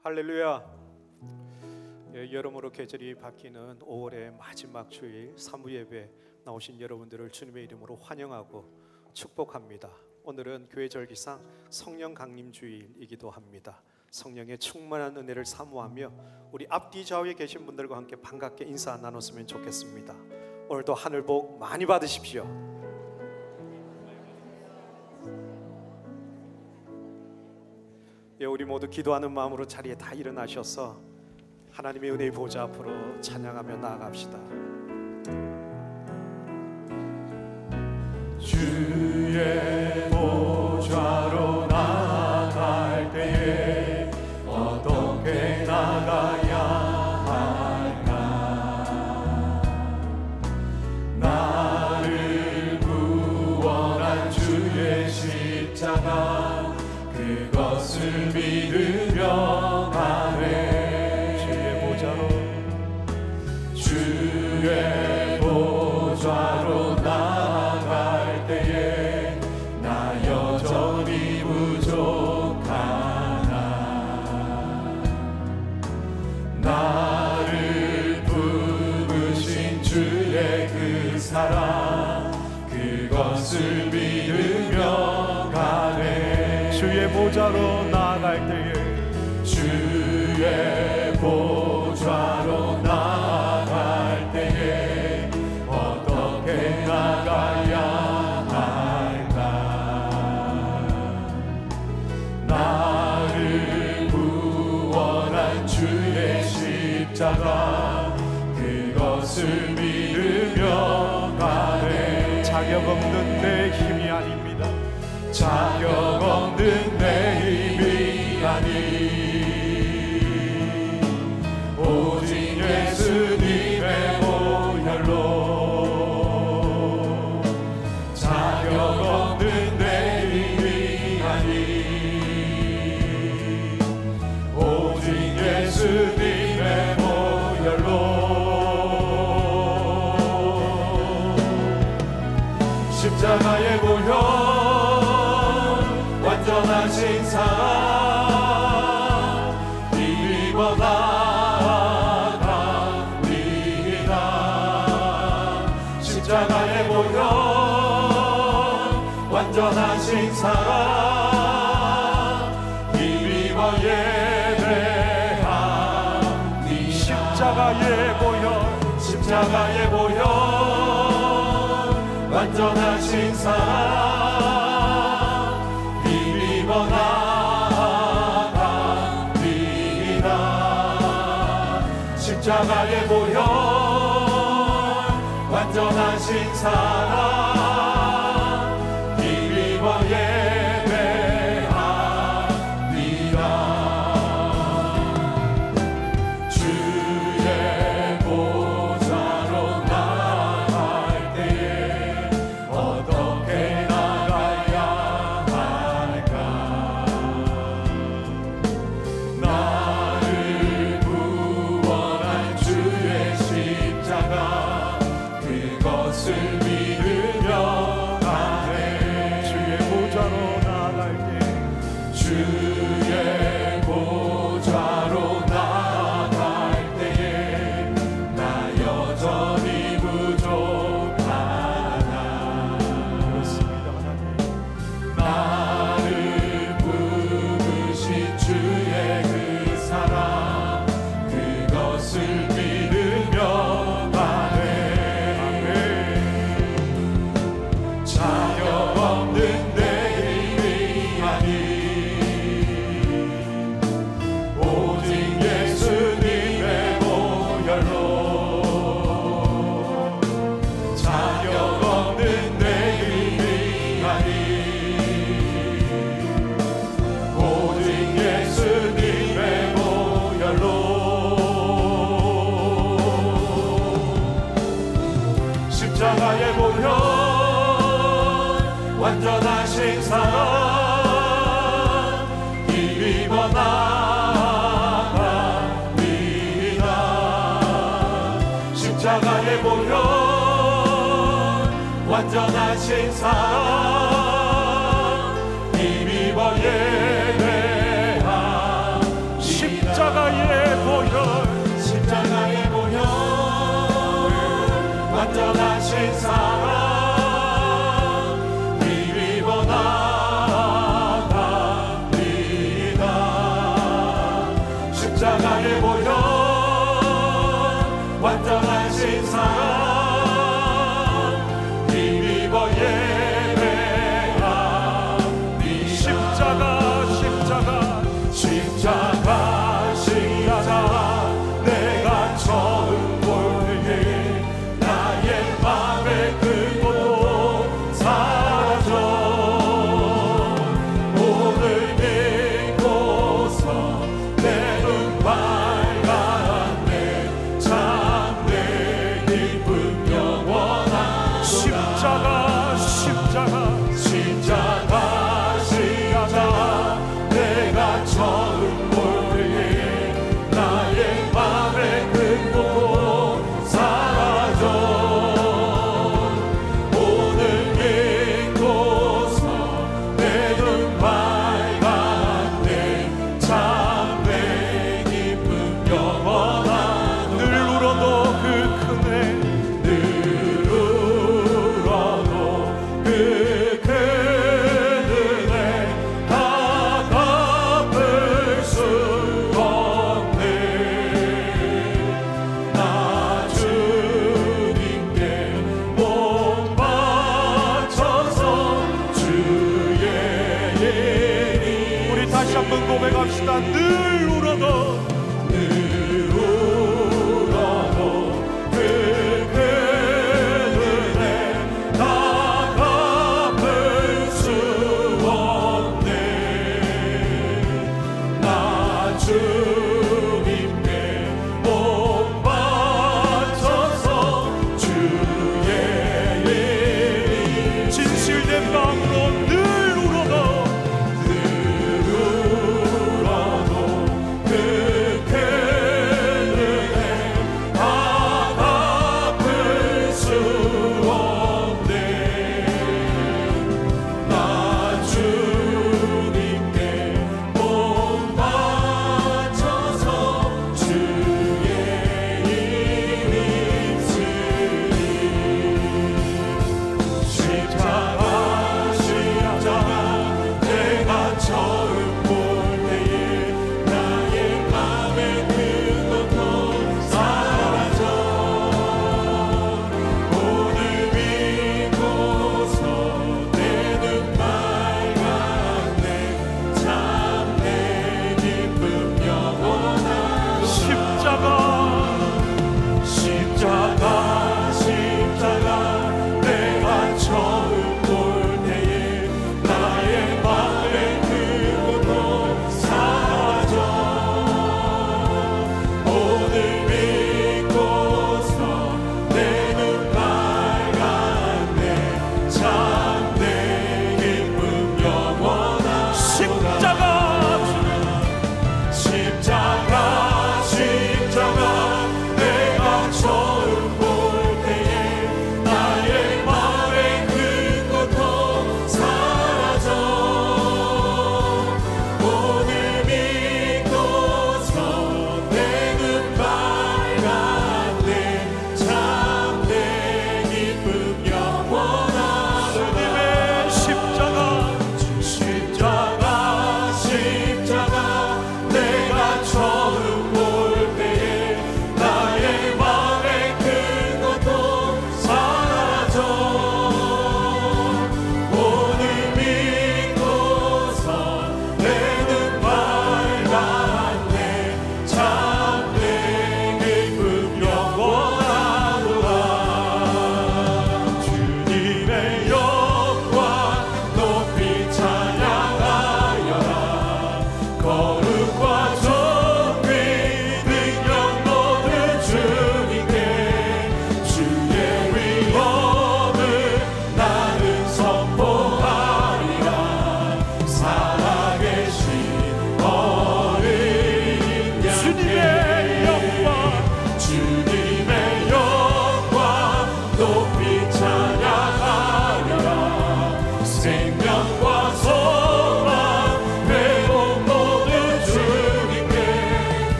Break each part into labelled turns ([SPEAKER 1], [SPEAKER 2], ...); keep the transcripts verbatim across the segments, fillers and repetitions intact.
[SPEAKER 1] 할렐루야. 예, 여러모로 계절이 바뀌는 오월의 마지막 주일 사무예배 나오신 여러분들을 주님의 이름으로 환영하고 축복합니다. 오늘은 교회 절기상 성령 강림 주일이기도 합니다. 성령의 충만한 은혜를 사모하며 우리 앞뒤 좌우에 계신 분들과 함께 반갑게 인사 나눴으면 좋겠습니다. 오늘도 하늘 복 많이 받으십시오. 예, 우리 모두 기도하는 마음으로 자리에 다 일어나셔서 하나님의 은혜의 보좌 앞으로 찬양하며 나아갑시다.
[SPEAKER 2] 주의 보좌로 나아갈 때에 어떻게 나가야 할까? 나를 구원한 주의 십자가 그것을 믿으며 가네.
[SPEAKER 1] 주의 보좌로
[SPEAKER 2] 주의 보좌로 나아갈 때에 나 여전히 부족하나. 나를 부으신 주의 그 사랑 그것을 믿으며 가네.
[SPEAKER 1] 주의 보좌로 나아갈 때에
[SPEAKER 2] 주의 보좌로 나아갈 때에 어떻게 나가야 할까? 나를 구원한 주의 십자가 그것을 믿으며 가네.
[SPEAKER 1] 자격 없는 내 힘이 아닙니다.
[SPEAKER 2] 자격 없는 내 힘이 아니 오직 예수님의 보혈로. 자격 없는 내 힘이 아니 오직 예수님의 보혈로. 십자가의 보혈 완전하신 사랑 이보다 답니다. 십자가의 보혈 완전하신 사랑 이보다 예배합니다.
[SPEAKER 1] 십자가의 보혈
[SPEAKER 2] 십자가의 보혈 완전하신 사랑 십자가의 보혈 완전하신 사랑 힘입어 예배합니다. 주의 보좌로 나아갈 때에 어떻게 나가야 할까? 나를 구원한 주의 십자가 그것을 믿으며 가네.
[SPEAKER 1] 주의 보좌로 나아갈 때
[SPEAKER 2] 주의 보좌로 나아갈 때에 나 여전히 부족하나.
[SPEAKER 1] 그렇습니다. 하나님
[SPEAKER 2] 나를 부으신 주의 그 사랑 그것을 믿으며 가네. 자격 없는 내 힘이 아니 오직 예수님의 보혈로. 자격 없는 내 힘이 아니 오직 예수님의 보혈로. 십자가의 보혈 완전하신 사랑 힘입어 나갑니다. 십자가의 보혈 완전하신 사랑 힘입어 예배합니다. 십자가의 보혈 십자가의 보혈 완전하신 사랑 힘입어 나갑니다. 십자가의 보혈 완전하신 사랑 힘입어 예배합니다. 십자가 십자가 십자가 십자가 내가 처음 볼 때 나의 맘의 그 고통 사라져 오늘 믿고서 내 눈 밝았네 참 내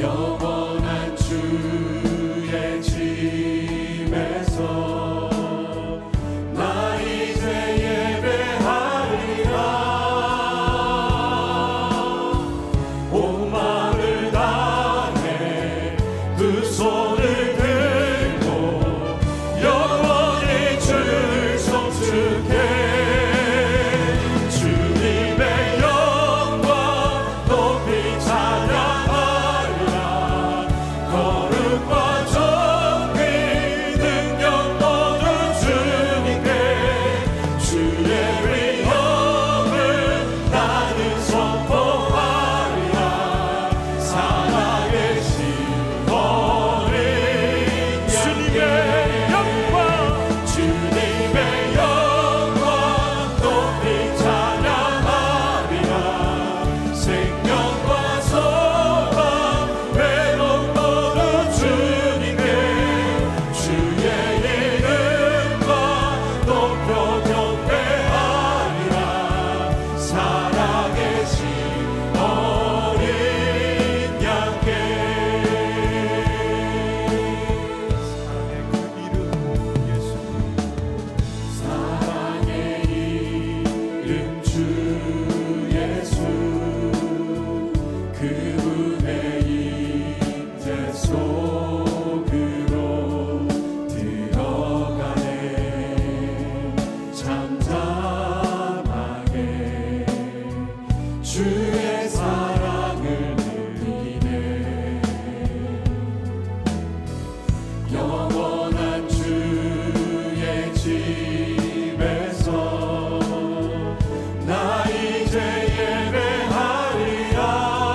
[SPEAKER 2] 영원한 주의 집에서 나 이제 예배하리라. 온 마음을 다해 두 손을 들고 영원히 주를 송축해. 주님의 영광 높이 찬양하리라. 거룩과 정의 능력 모두 주님께. 주의 위엄을 나는 선포하리라. 살아계신 어린 주님의 영광 주님의 영광 높이 찬양하리라. 생명과 소망 회복 모두 주님께. 주의 이름과 높여 경배하리라. 살아계신 어린 양께. 사랑의 이름 주 예수. 그분의 임재 속으로 들어가네. 잠잠하게 주의 사랑을 느끼네. 영원한 주의 집에서 나 이제 예배하리라.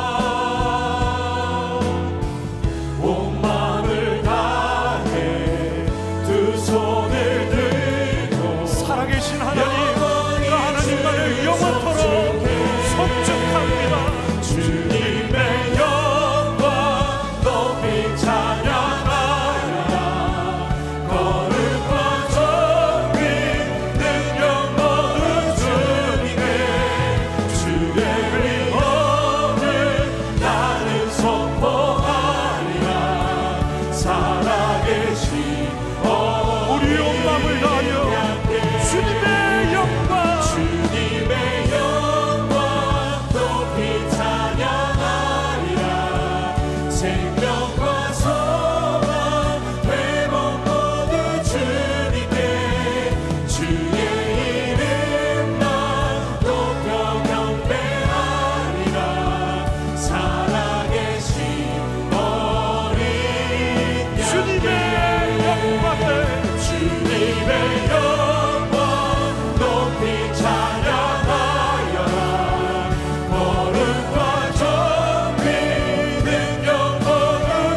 [SPEAKER 2] 온 마음을 다해 두 손을 들고
[SPEAKER 1] 살아계신 하나님,
[SPEAKER 2] 영원히
[SPEAKER 1] 그 하나님만을 영원토록 송축합니다.
[SPEAKER 2] 주님의 영광 높이 찬양하리라. 거룩과 정의 능력 모두 주님께. 주의 위엄을 나는 선포하리라. 살아계신
[SPEAKER 1] 우리 온 마음을 다하여 주님의 영광
[SPEAKER 2] 주님의 영광 높이 찬양하리라. 생명과 소망 회복 모두 주님께. 주의 이름만 높여 경배하리라. 살아계신 어린
[SPEAKER 1] 주님의 영광을
[SPEAKER 2] 주님의 영광 높이 찬양하여라. 거룩과 정의 능력 모두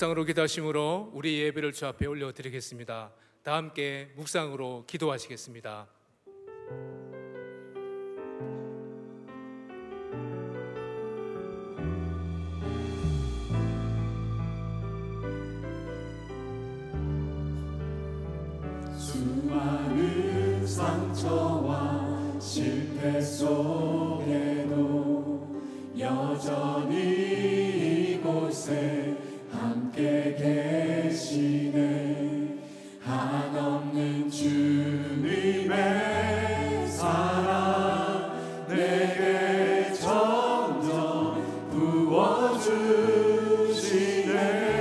[SPEAKER 3] 묵상으로 기도하심으로 우리 예배를 주 앞에 올려드리겠습니다. 다 함께 묵상으로 기도하시겠습니다.
[SPEAKER 2] 수많은 상처와 실패 속에도 여전히 이곳에 함께 계시네. 한없는 주님의 사랑 내게 점점 부어주시네.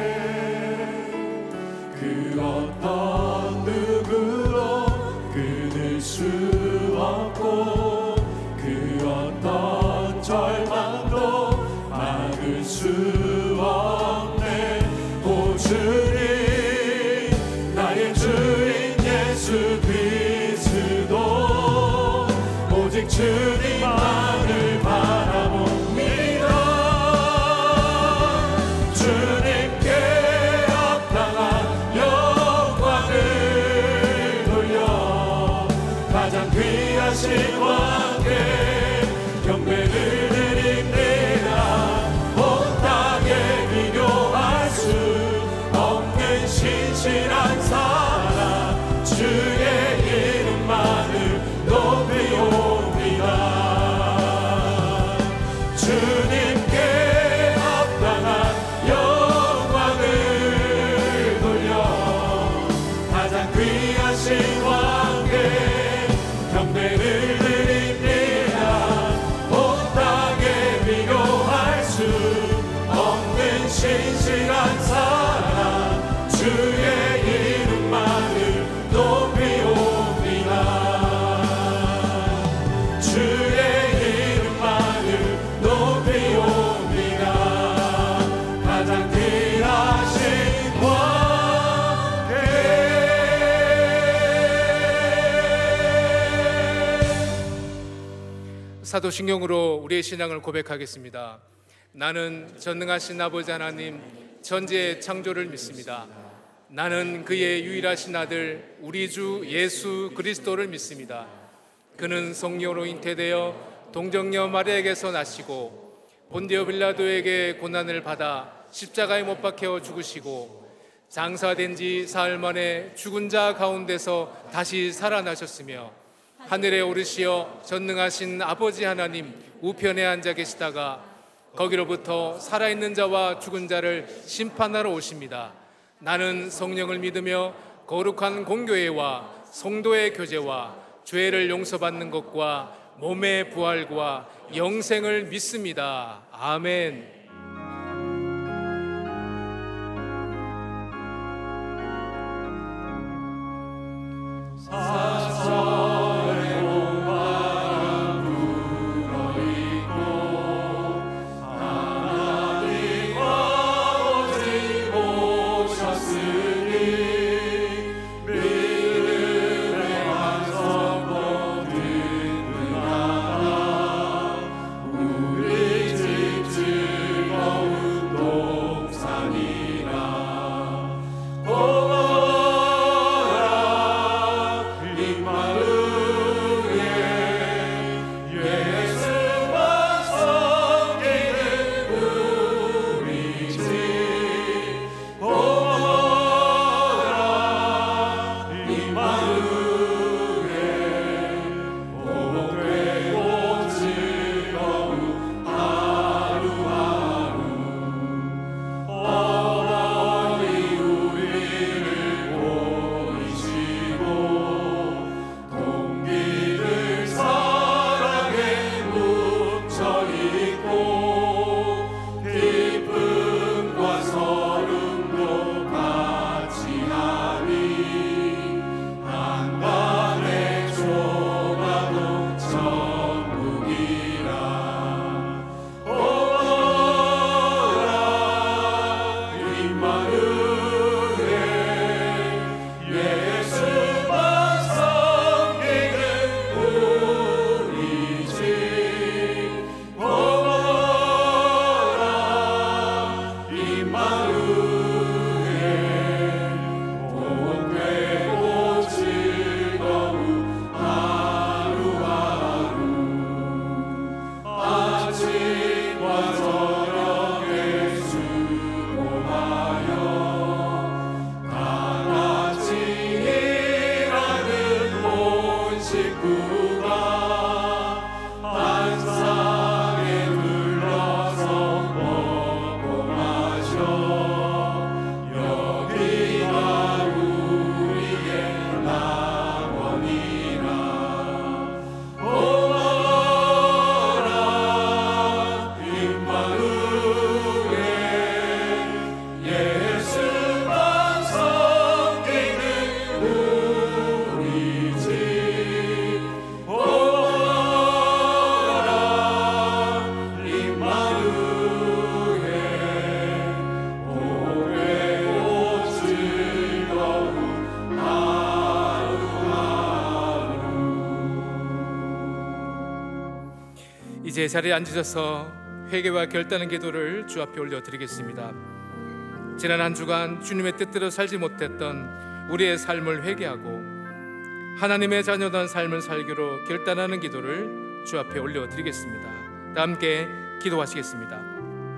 [SPEAKER 2] 그 어떤 누구도 끊을 수 없고 그 어떤 절망도 막을 수 없네. 오 주님, 나의 주인 예수 그리스도, 오직 주님만을 바라봅니다. 주님께 합당한 영광을 돌려 가장 귀하신 왕께 경배를 드립니다. 온 땅에 비교할 수 없는 신실한 사랑, 주의 이름만을 높이옵니다. 주님께 합당한 영광을 돌려 가장 귀하신 왕께 경배를 드립니다. 온 땅에 비교할 수 없는 신실한 사랑, 주의 이름만을 높이옵니다. 주의 이름만을 높이옵니다. 가장 귀하신 왕께.
[SPEAKER 3] 사도신경으로 우리의 신앙을 고백하겠습니다. 나는 전능하신 아버지 하나님 천지의 창조를 믿습니다. 나는 그의 유일하신 아들 우리 주 예수 그리스도를 믿습니다. 그는 성령으로 잉태되어 동정녀 마리아에게서 나시고 본디오 빌라도에게 고난을 받아 십자가에 못 박혀 죽으시고 장사된 지 사흘 만에 죽은 자 가운데서 다시 살아나셨으며 하늘에 오르시어 전능하신 아버지 하나님 우편에 앉아 계시다가 거기로부터 살아있는 자와 죽은 자를 심판하러 오십니다. 나는 성령을 믿으며 거룩한 공교회와 성도의 교제와 죄를 용서받는 것과 몸의 부활과 영생을 믿습니다. 아멘.
[SPEAKER 2] 우리 집 식구가 한상에 둘러서 먹고 마셔 여기가 우리의 낙원이라 오라 임마누엘 예수만 섬기는 우리 집 오라 임마누엘 오래고 즐거운 하루하루.
[SPEAKER 3] 이제 자리에 앉으셔서 회개와 결단의 기도를 주 앞에 올려드리겠습니다. 지난 한 주간 주님의 뜻대로 살지 못했던 우리의 삶을 회개하고 하나님의 자녀된 삶을 살기로 결단하는 기도를 주 앞에 올려드리겠습니다. 다 함께 기도하시겠습니다.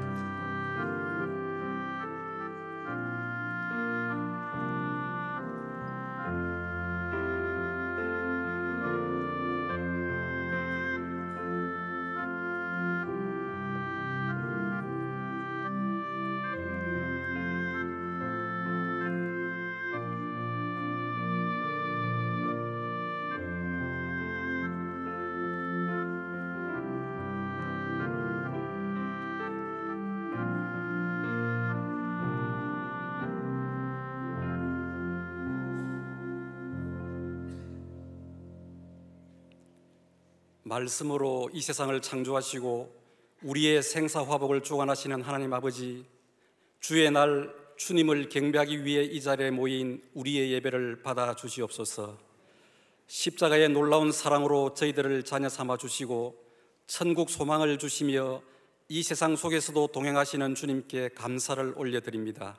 [SPEAKER 4] 말씀으로 이 세상을 창조하시고 우리의 생사화복을 주관하시는 하나님 아버지, 주의 날 주님을 경배하기 위해 이 자리에 모인 우리의 예배를 받아 주시옵소서. 십자가의 놀라운 사랑으로 저희들을 자녀 삼아 주시고 천국 소망을 주시며 이 세상 속에서도 동행하시는 주님께 감사를 올려드립니다.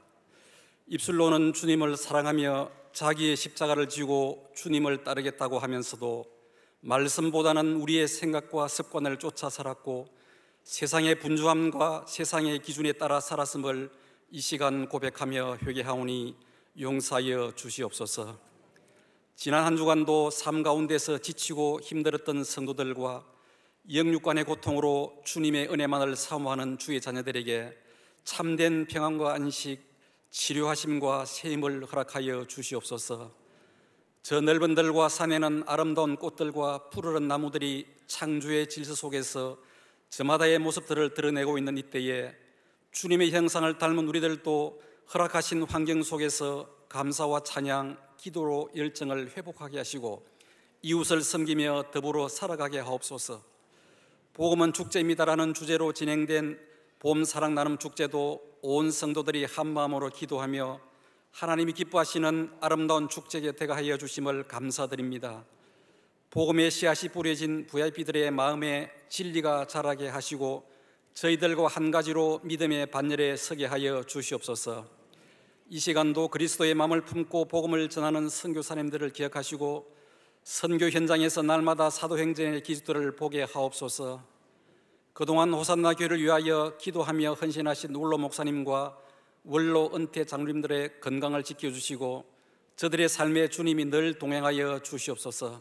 [SPEAKER 4] 입술로는 주님을 사랑하며 자기의 십자가를 지고 주님을 따르겠다고 하면서도 말씀보다는 우리의 생각과 습관을 쫓아 살았고 세상의 분주함과 세상의 기준에 따라 살았음을 이 시간 고백하며 회개하오니 용서하여 주시옵소서. 지난 한 주간도 삶 가운데서 지치고 힘들었던 성도들과 영육간의 고통으로 주님의 은혜만을 사모하는 주의 자녀들에게 참된 평안과 안식, 치료하심과 새 힘을 허락하여 주시옵소서. 저 넓은 들과 산에는 아름다운 꽃들과 푸르른 나무들이 창조의 질서 속에서 저마다의 모습들을 드러내고 있는 이때에 주님의 형상을 닮은 우리들도 허락하신 환경 속에서 감사와 찬양, 기도로 열정을 회복하게 하시고 이웃을 섬기며 더불어 살아가게 하옵소서. 복음은 축제입니다라는 주제로 진행된 봄 사랑 나눔 축제도 온 성도들이 한마음으로 기도하며 하나님이 기뻐하시는 아름다운 축제에 대가하여 주심을 감사드립니다. 복음의 씨앗이 뿌려진 브이아이피들의 마음에 진리가 자라게 하시고 저희들과 한 가지로 믿음의 반열에 서게 하여 주시옵소서. 이 시간도 그리스도의 마음을 품고 복음을 전하는 선교사님들을 기억하시고 선교 현장에서 날마다 사도행전의 기술들을 보게 하옵소서. 그동안 호산나 교회를 위하여 기도하며 헌신하신 울로 목사님과 원로 은퇴 장로님들의 건강을 지켜주시고 저들의 삶에 주님이 늘 동행하여 주시옵소서.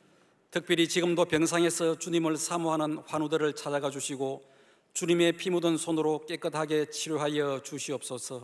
[SPEAKER 4] 특별히 지금도 병상에서 주님을 사모하는 환우들을 찾아가 주시고 주님의 피 묻은 손으로 깨끗하게 치료하여 주시옵소서.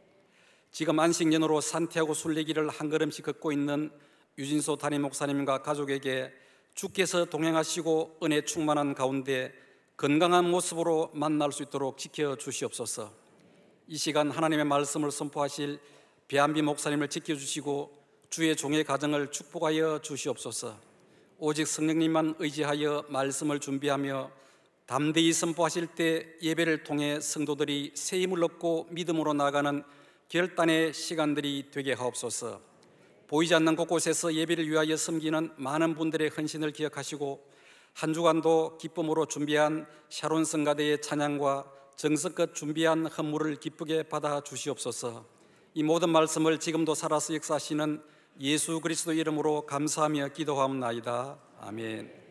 [SPEAKER 4] 지금 안식년으로 산티아고 순례길을 한 걸음씩 걷고 있는 유진소 담임 목사님과 가족에게 주께서 동행하시고 은혜 충만한 가운데 건강한 모습으로 만날 수 있도록 지켜주시옵소서. 이 시간 하나님의 말씀을 선포하실 배한비 목사님을 지켜주시고 주의 종의 가정을 축복하여 주시옵소서. 오직 성령님만 의지하여 말씀을 준비하며 담대히 선포하실 때 예배를 통해 성도들이 새 힘을 얻고 믿음으로 나아가는 결단의 시간들이 되게 하옵소서. 보이지 않는 곳곳에서 예배를 위하여 섬기는 많은 분들의 헌신을 기억하시고 한 주간도 기쁨으로 준비한 샤론 성가대의 찬양과 정성껏 준비한 헌물을 기쁘게 받아 주시옵소서. 이 모든 말씀을 지금도 살아서 역사하시는 예수 그리스도 이름으로 감사하며 기도하옵나이다. 아멘.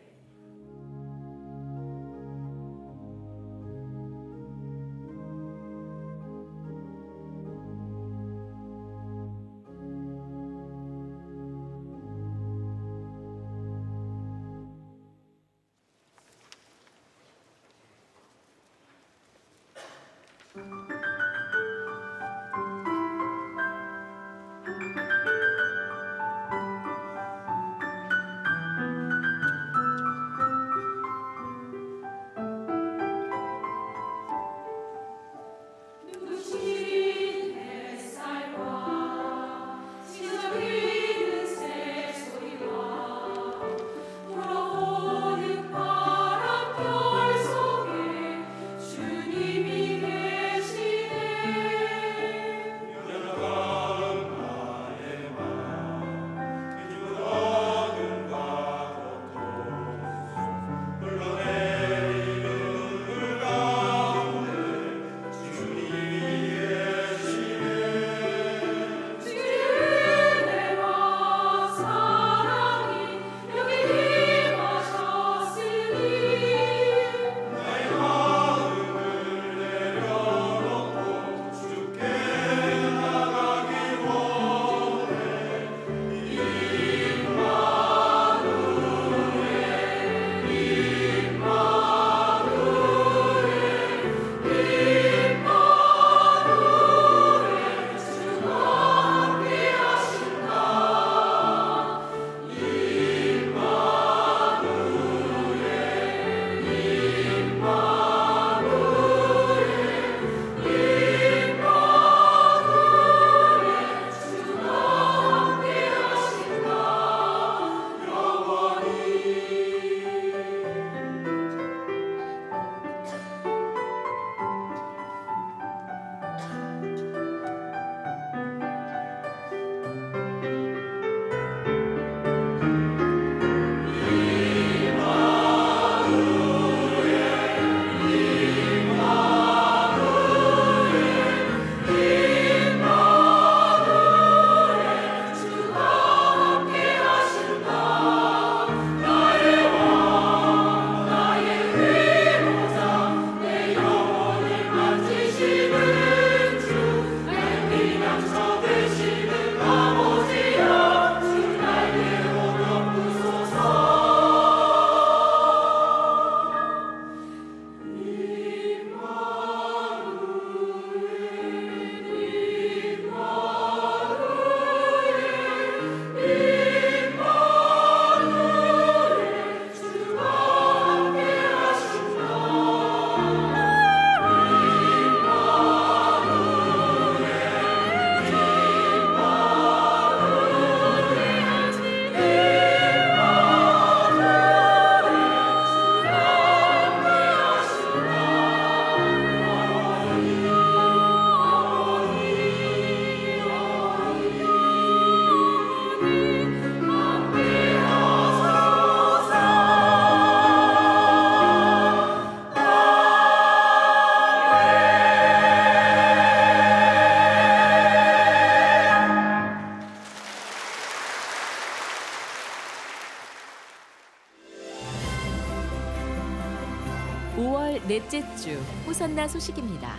[SPEAKER 5] 오월 넷째 주 호산나 소식입니다.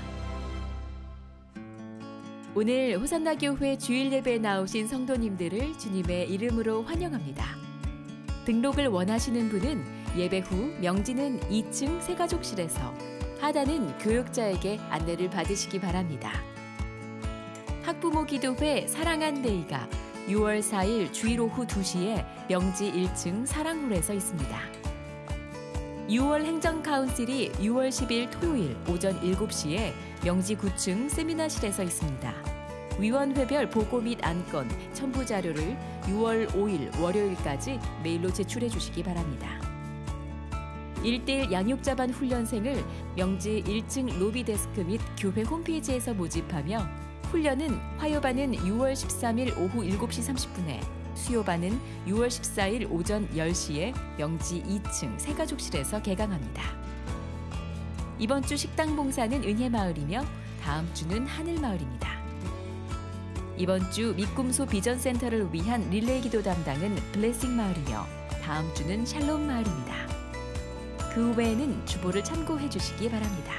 [SPEAKER 5] 오늘 호산나 교회 주일 예배에 나오신 성도님들을 주님의 이름으로 환영합니다. 등록을 원하시는 분은 예배 후 명지는 이 층 새가족실에서, 하단은 교육자에게 안내를 받으시기 바랍니다. 학부모 기도회 사랑한 데이가 유월 사일 주일 오후 두 시에 명지 일 층 사랑홀에서 있습니다. 유월 행정카운슬이 유월 십일 토요일 오전 일곱 시에 명지 구 층 세미나실에서 있습니다. 위원회별 보고 및 안건, 첨부 자료를 유월 오일 월요일까지 메일로 제출해 주시기 바랍니다. 일대일 양육자반 훈련생을 명지 일 층 로비 데스크 및 교회 홈페이지에서 모집하며 훈련은 화요반은 유월 십삼일 오후 일곱 시 삼십 분에, 수요반은 유월 십사일 오전 열 시에 명지 이 층 새가족실에서 개강합니다. 이번 주 식당 봉사는 은혜마을이며 다음 주는 하늘마을입니다. 이번 주 미꿈소 비전센터를 위한 릴레이 기도 담당은 블레싱 마을이며 다음 주는 샬롬 마을입니다. 그 외에는 주보를 참고해 주시기 바랍니다.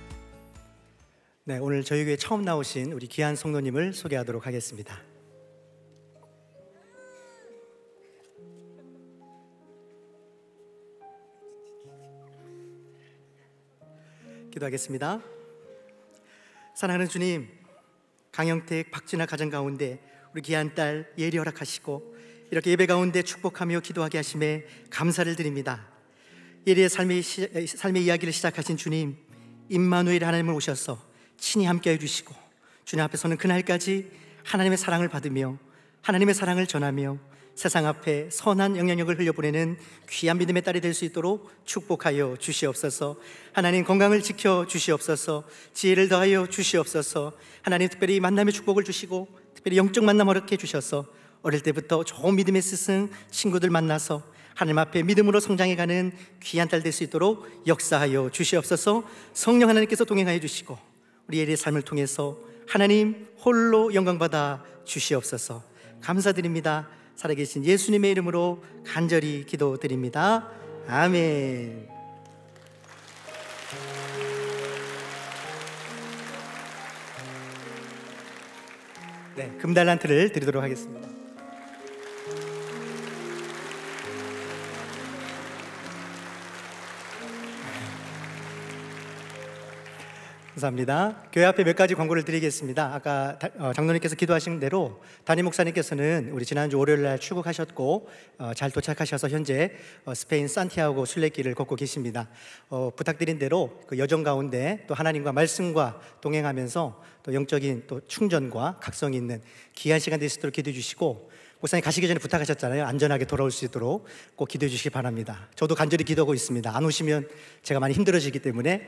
[SPEAKER 6] 네, 오늘 저희 교회 처음 나오신 우리 귀한 성도님을 소개하도록 하겠습니다. 기도하겠습니다. 사랑하는 주님, 강영택, 박진아 가정 가운데 우리 귀한 딸 예리 허락하시고 이렇게 예배 가운데 축복하며 기도하게 하심에 감사를 드립니다. 예리의 삶의, 시, 삶의 이야기를 시작하신 주님, 임마누엘 하나님을 오셔서 친히 함께해 주시고 주님 앞에 서는 그날까지 하나님의 사랑을 받으며 하나님의 사랑을 전하며 세상 앞에 선한 영향력을 흘려보내는 귀한 믿음의 딸이 될 수 있도록 축복하여 주시옵소서. 하나님 건강을 지켜 주시옵소서. 지혜를 더하여 주시옵소서. 하나님 특별히 만남의 축복을 주시고 특별히 영적 만남 허락해 주셔서 어릴 때부터 좋은 믿음의 스승 친구들 만나서 하나님 앞에 믿음으로 성장해가는 귀한 딸 될 수 있도록 역사하여 주시옵소서. 성령 하나님께서 동행하여 주시고 우리 예리의 삶을 통해서 하나님 홀로 영광받아 주시옵소서. 감사드립니다. 살아계신 예수님의 이름으로 간절히 기도드립니다. 아멘. 네, 금달란트를 드리도록 하겠습니다. 감사합니다. 교회 앞에 몇 가지 광고를 드리겠습니다. 아까 장로님께서 기도하신 대로 담임 목사님께서는 우리 지난주 월요일 날 출국하셨고 잘 도착하셔서 현재 스페인 산티아고 순례길을 걷고 계십니다. 어, 부탁드린 대로 그 여정 가운데 또 하나님과 말씀과 동행하면서 또 영적인 또 충전과 각성이 있는 귀한 시간 될 수 있도록 기도해 주시고, 목사님 가시기 전에 부탁하셨잖아요. 안전하게 돌아올 수 있도록 꼭 기도해 주시기 바랍니다. 저도 간절히 기도하고 있습니다. 안 오시면 제가 많이 힘들어지기 때문에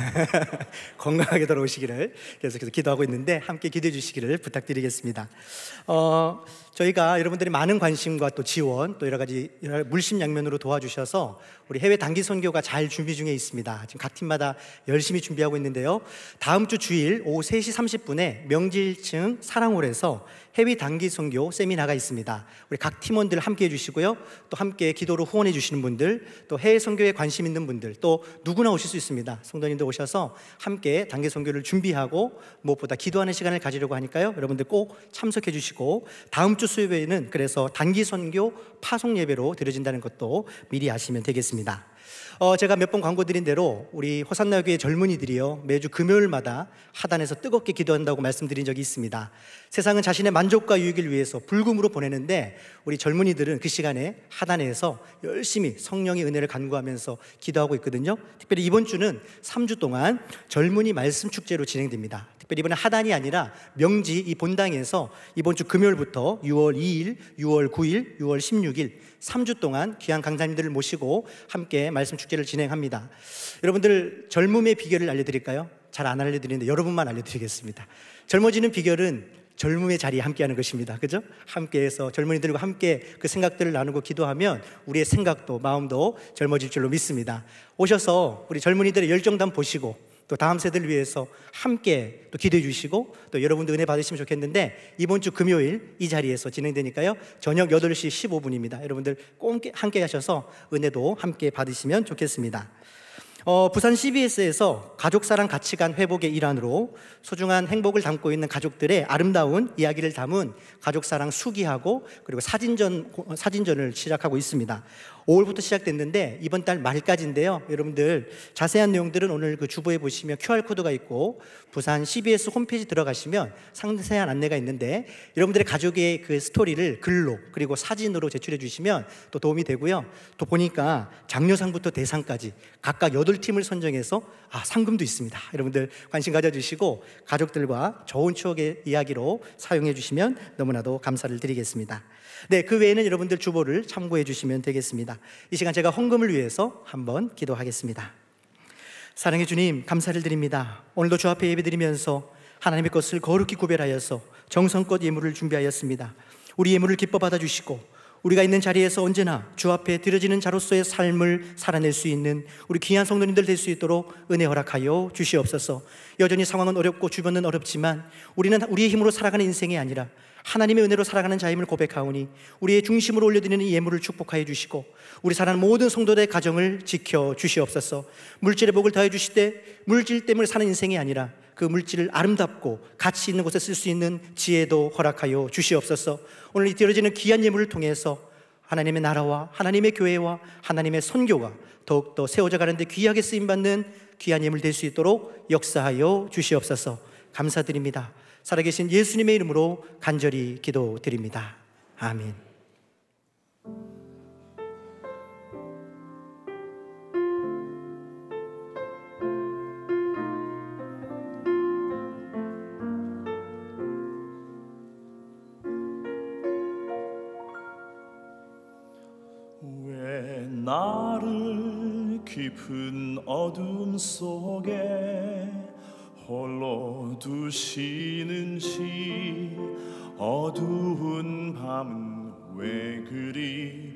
[SPEAKER 6] 건강하게 돌아오시기를 계속해서 기도하고 있는데 함께 기도해 주시기를 부탁드리겠습니다. 어, 저희가 여러분들이 많은 관심과 또 지원 또 여러 가지 물심양면으로 도와주셔서 우리 해외 단기 선교가 잘 준비 중에 있습니다. 지금 각 팀마다 열심히 준비하고 있는데요. 다음 주 주일 오후 세 시 삼십 분에 명지 일 층 사랑홀에서 해외 단기 선교 세미나가 있습니다. 우리 각 팀원들 함께 해주시고요. 또 함께 기도로 후원해 주시는 분들, 또 해외 선교에 관심 있는 분들, 또 누구나 오실 수 있습니다. 성도님들 오셔서 함께 단기 선교를 준비하고 무엇보다 기도하는 시간을 가지려고 하니까요. 여러분들 꼭 참석해 주시고, 다음 주 수요일에는 그래서 단기 선교 파송 예배로 드려진다는 것도 미리 아시면 되겠습니다. 어, 제가 몇 번 광고 드린 대로 우리 호산나 교회 젊은이들이요 매주 금요일마다 하단에서 뜨겁게 기도한다고 말씀드린 적이 있습니다. 세상은 자신의 만족과 유익을 위해서 불금으로 보내는데 우리 젊은이들은 그 시간에 하단에서 열심히 성령의 은혜를 간구하면서 기도하고 있거든요. 특별히 이번 주는 삼 주 동안 젊은이 말씀 축제로 진행됩니다. 특별히 이번에 하단이 아니라 명지 이 본당에서 이번 주 금요일부터 유월 이일, 유월 구일, 유월 십육일 삼 주 동안 귀한 강사님들을 모시고 함께 말씀 축제를 진행합니다. 여러분들 젊음의 비결을 알려드릴까요? 잘 안 알려드리는데 여러분만 알려드리겠습니다. 젊어지는 비결은 젊음의 자리에 함께하는 것입니다. 그죠? 함께해서 젊은이들과 함께 그 생각들을 나누고 기도하면 우리의 생각도 마음도 젊어질 줄로 믿습니다. 오셔서 우리 젊은이들의 열정담 보시고 또 다음 세대를 위해서 함께 또 기도해 주시고 또 여러분도 은혜 받으시면 좋겠는데 이번 주 금요일 이 자리에서 진행되니까요. 저녁 여덟 시 십오 분입니다. 여러분들 꼭 함께 하셔서 은혜도 함께 받으시면 좋겠습니다. 어, 부산 씨비에스에서 가족사랑 가치관 회복의 일환으로 소중한 행복을 담고 있는 가족들의 아름다운 이야기를 담은 가족사랑 수기하고 그리고 사진전, 사진전을 시작하고 있습니다. 오월부터 시작됐는데 이번 달 말까지인데요. 여러분들 자세한 내용들은 오늘 그 주보에 보시면 큐알코드가 있고 부산 씨비에스 홈페이지 들어가시면 상세한 안내가 있는데 여러분들의 가족의 그 스토리를 글로 그리고 사진으로 제출해 주시면 또 도움이 되고요. 또 보니까 장려상부터 대상까지 각각 여덟 팀을 선정해서 아, 상금도 있습니다. 여러분들 관심 가져주시고 가족들과 좋은 추억의 이야기로 사용해 주시면 너무나도 감사를 드리겠습니다. 네, 그 외에는 여러분들 주보를 참고해 주시면 되겠습니다. 이 시간 제가 헌금을 위해서 한번 기도하겠습니다. 사랑의 주님, 감사를 드립니다. 오늘도 주 앞에 예배드리면서 하나님의 것을 거룩히 구별하여서 정성껏 예물을 준비하였습니다. 우리 예물을 기뻐 받아주시고 우리가 있는 자리에서 언제나 주 앞에 드려지는 자로서의 삶을 살아낼 수 있는 우리 귀한 성도님들 될 수 있도록 은혜 허락하여 주시옵소서. 여전히 상황은 어렵고 주변은 어렵지만 우리는 우리의 힘으로 살아가는 인생이 아니라 하나님의 은혜로 살아가는 자임을 고백하오니 우리의 중심으로 올려드리는 이 예물을 축복하여 주시고 우리 사랑하는 모든 성도들의 가정을 지켜 주시옵소서. 물질의 복을 더해 주실 때 물질 때문에 사는 인생이 아니라 그 물질을 아름답고 가치 있는 곳에 쓸 수 있는 지혜도 허락하여 주시옵소서. 오늘 이 드려지는 귀한 예물을 통해서 하나님의 나라와 하나님의 교회와 하나님의 선교가 더욱더 세워져 가는데 귀하게 쓰임받는 귀한 예물 될 수 있도록 역사하여 주시옵소서. 감사드립니다. 살아계신 예수님의 이름으로 간절히 기도드립니다. 아멘.
[SPEAKER 2] 왜 나를 깊은 어둠 속에 홀로 두시는지, 어두운 밤은 왜 그리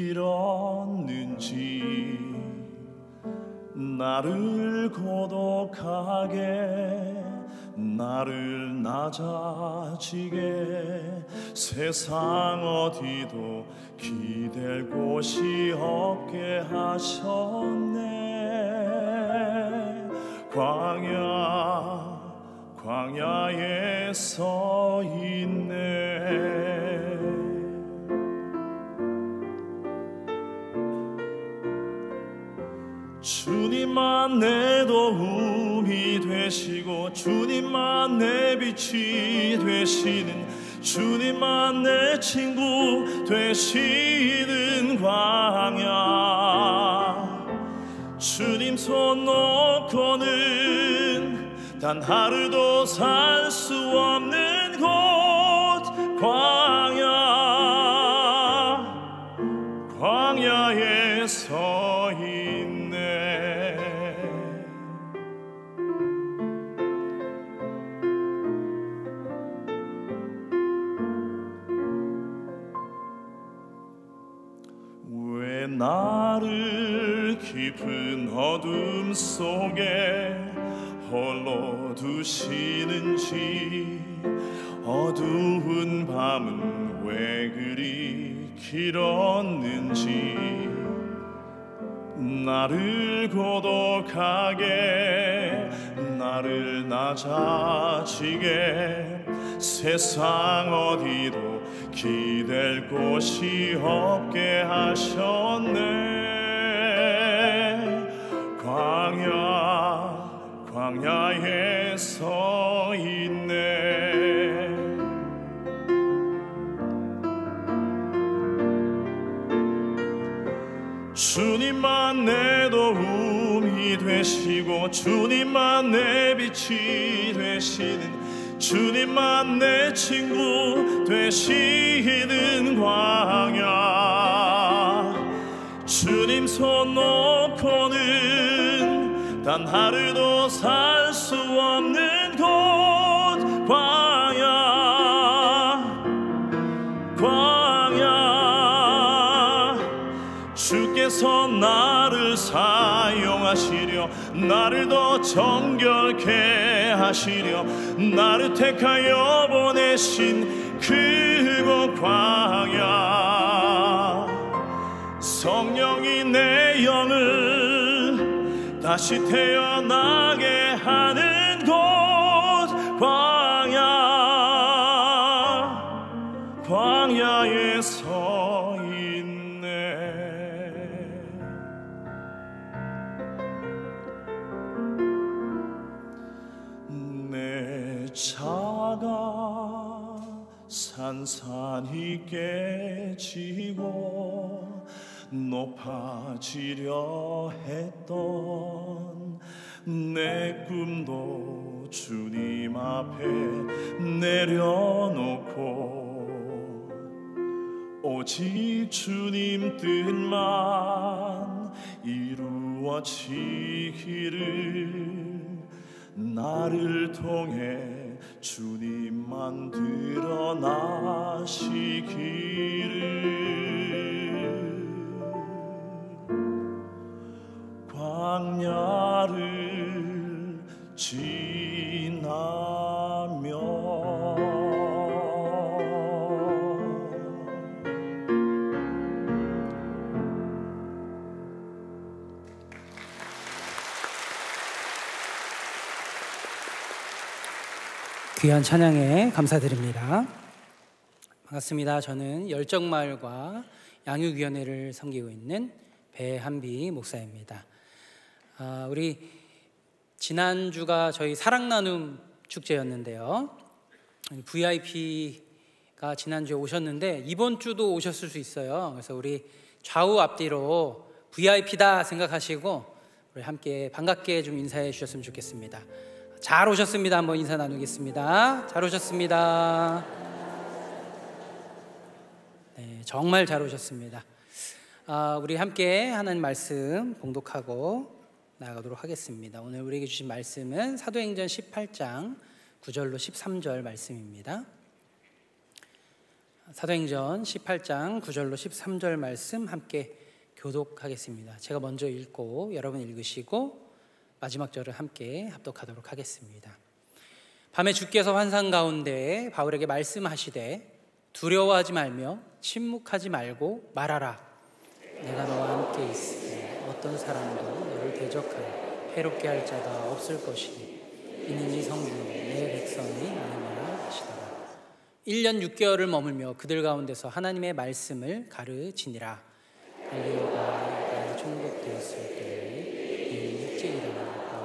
[SPEAKER 2] 길었는지, 나를 고독하게 나를 낮아지게 세상 어디도 기댈 곳이 없게 하셨네. 광야 광야에 서 있네. 주님만 내 도움이 되시고 주님만 내 빛이 되시는, 주님만 내 친구 되시는 광야. 주님 손 놓고는 단 하루도 살 수 없는 곳 광야. 광야에 서 있네. 왜 나를 깊은 어둠 속에 홀로 두시는지, 어두운 밤은 왜 그리 길었는지, 나를 고독하게 나를 낮아지게 세상 어디도 기댈 곳이 없게 하셨네. 광야 광야에 서 있네. 주님만 내 도움이 되시고 주님만 내 빛이 되시는, 주님만 내 친구 되시는 광야. 주님 손 놓고는 단 하루도 살 수 없는 곳 광야. 광야. 주께서 나를 사용하시려, 나를 더 정결케 하시려 나를 택하여 보내신 그곳 광야. 성령이 내 영을 다시 태어나게 하는 곳 광야, 광야에 서 있네. 내 차가 산산이 깨지고 높아지려 했던 내 꿈도 주님 앞에 내려놓고 오직 주님 뜻만 이루어지기를, 나를 통해 주님만 드러나시기를. 광야를 지나며
[SPEAKER 7] 귀한 찬양에 감사드립니다. 반갑습니다. 저는 열정마을과 양육위원회를 섬기고 있는 배한비 목사입니다. 아, 우리 지난주가 저희 사랑나눔 축제였는데요. 브이아이피가 지난주에 오셨는데 이번 주도 오셨을 수 있어요. 그래서 우리 좌우 앞뒤로 브이아이피다 생각하시고 우리 함께 반갑게 좀 인사해 주셨으면 좋겠습니다. 잘 오셨습니다. 한번 인사 나누겠습니다. 잘 오셨습니다. 네, 정말 잘 오셨습니다. 아, 우리 함께 하나님 말씀 봉독하고 나아가도록 하겠습니다. 오늘 우리에게 주신 말씀은 사도행전 십팔 장 구 절로 십삼 절 말씀입니다. 사도행전 십팔 장 구 절로 십삼 절 말씀 함께 교독하겠습니다. 제가 먼저 읽고 여러분 읽으시고 마지막 절을 함께 합독하도록 하겠습니다. 밤에 주께서 환상 가운데 바울에게 말씀하시되 두려워하지 말며 침묵하지 말고 말하라. 내가 너와 함께 있으니 어떤 사람도 너를 대적하여 해롭게 할 자가 없을 것이니 이는 이 성중에 내 백성이 많음이라 하시더라. 일 년 육 개월을 머물며 그들 가운데서 하나님의 말씀을 가르치니라. 갈리오가 총독되었을 때에 이 일제일어나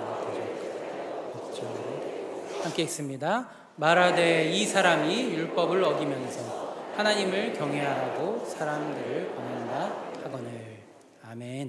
[SPEAKER 7] 함께 읽습니다. 말하되 이 사람이 율법을 어기면서 하나님을 경외하라고 사람들을 권한다 하거늘. 아멘.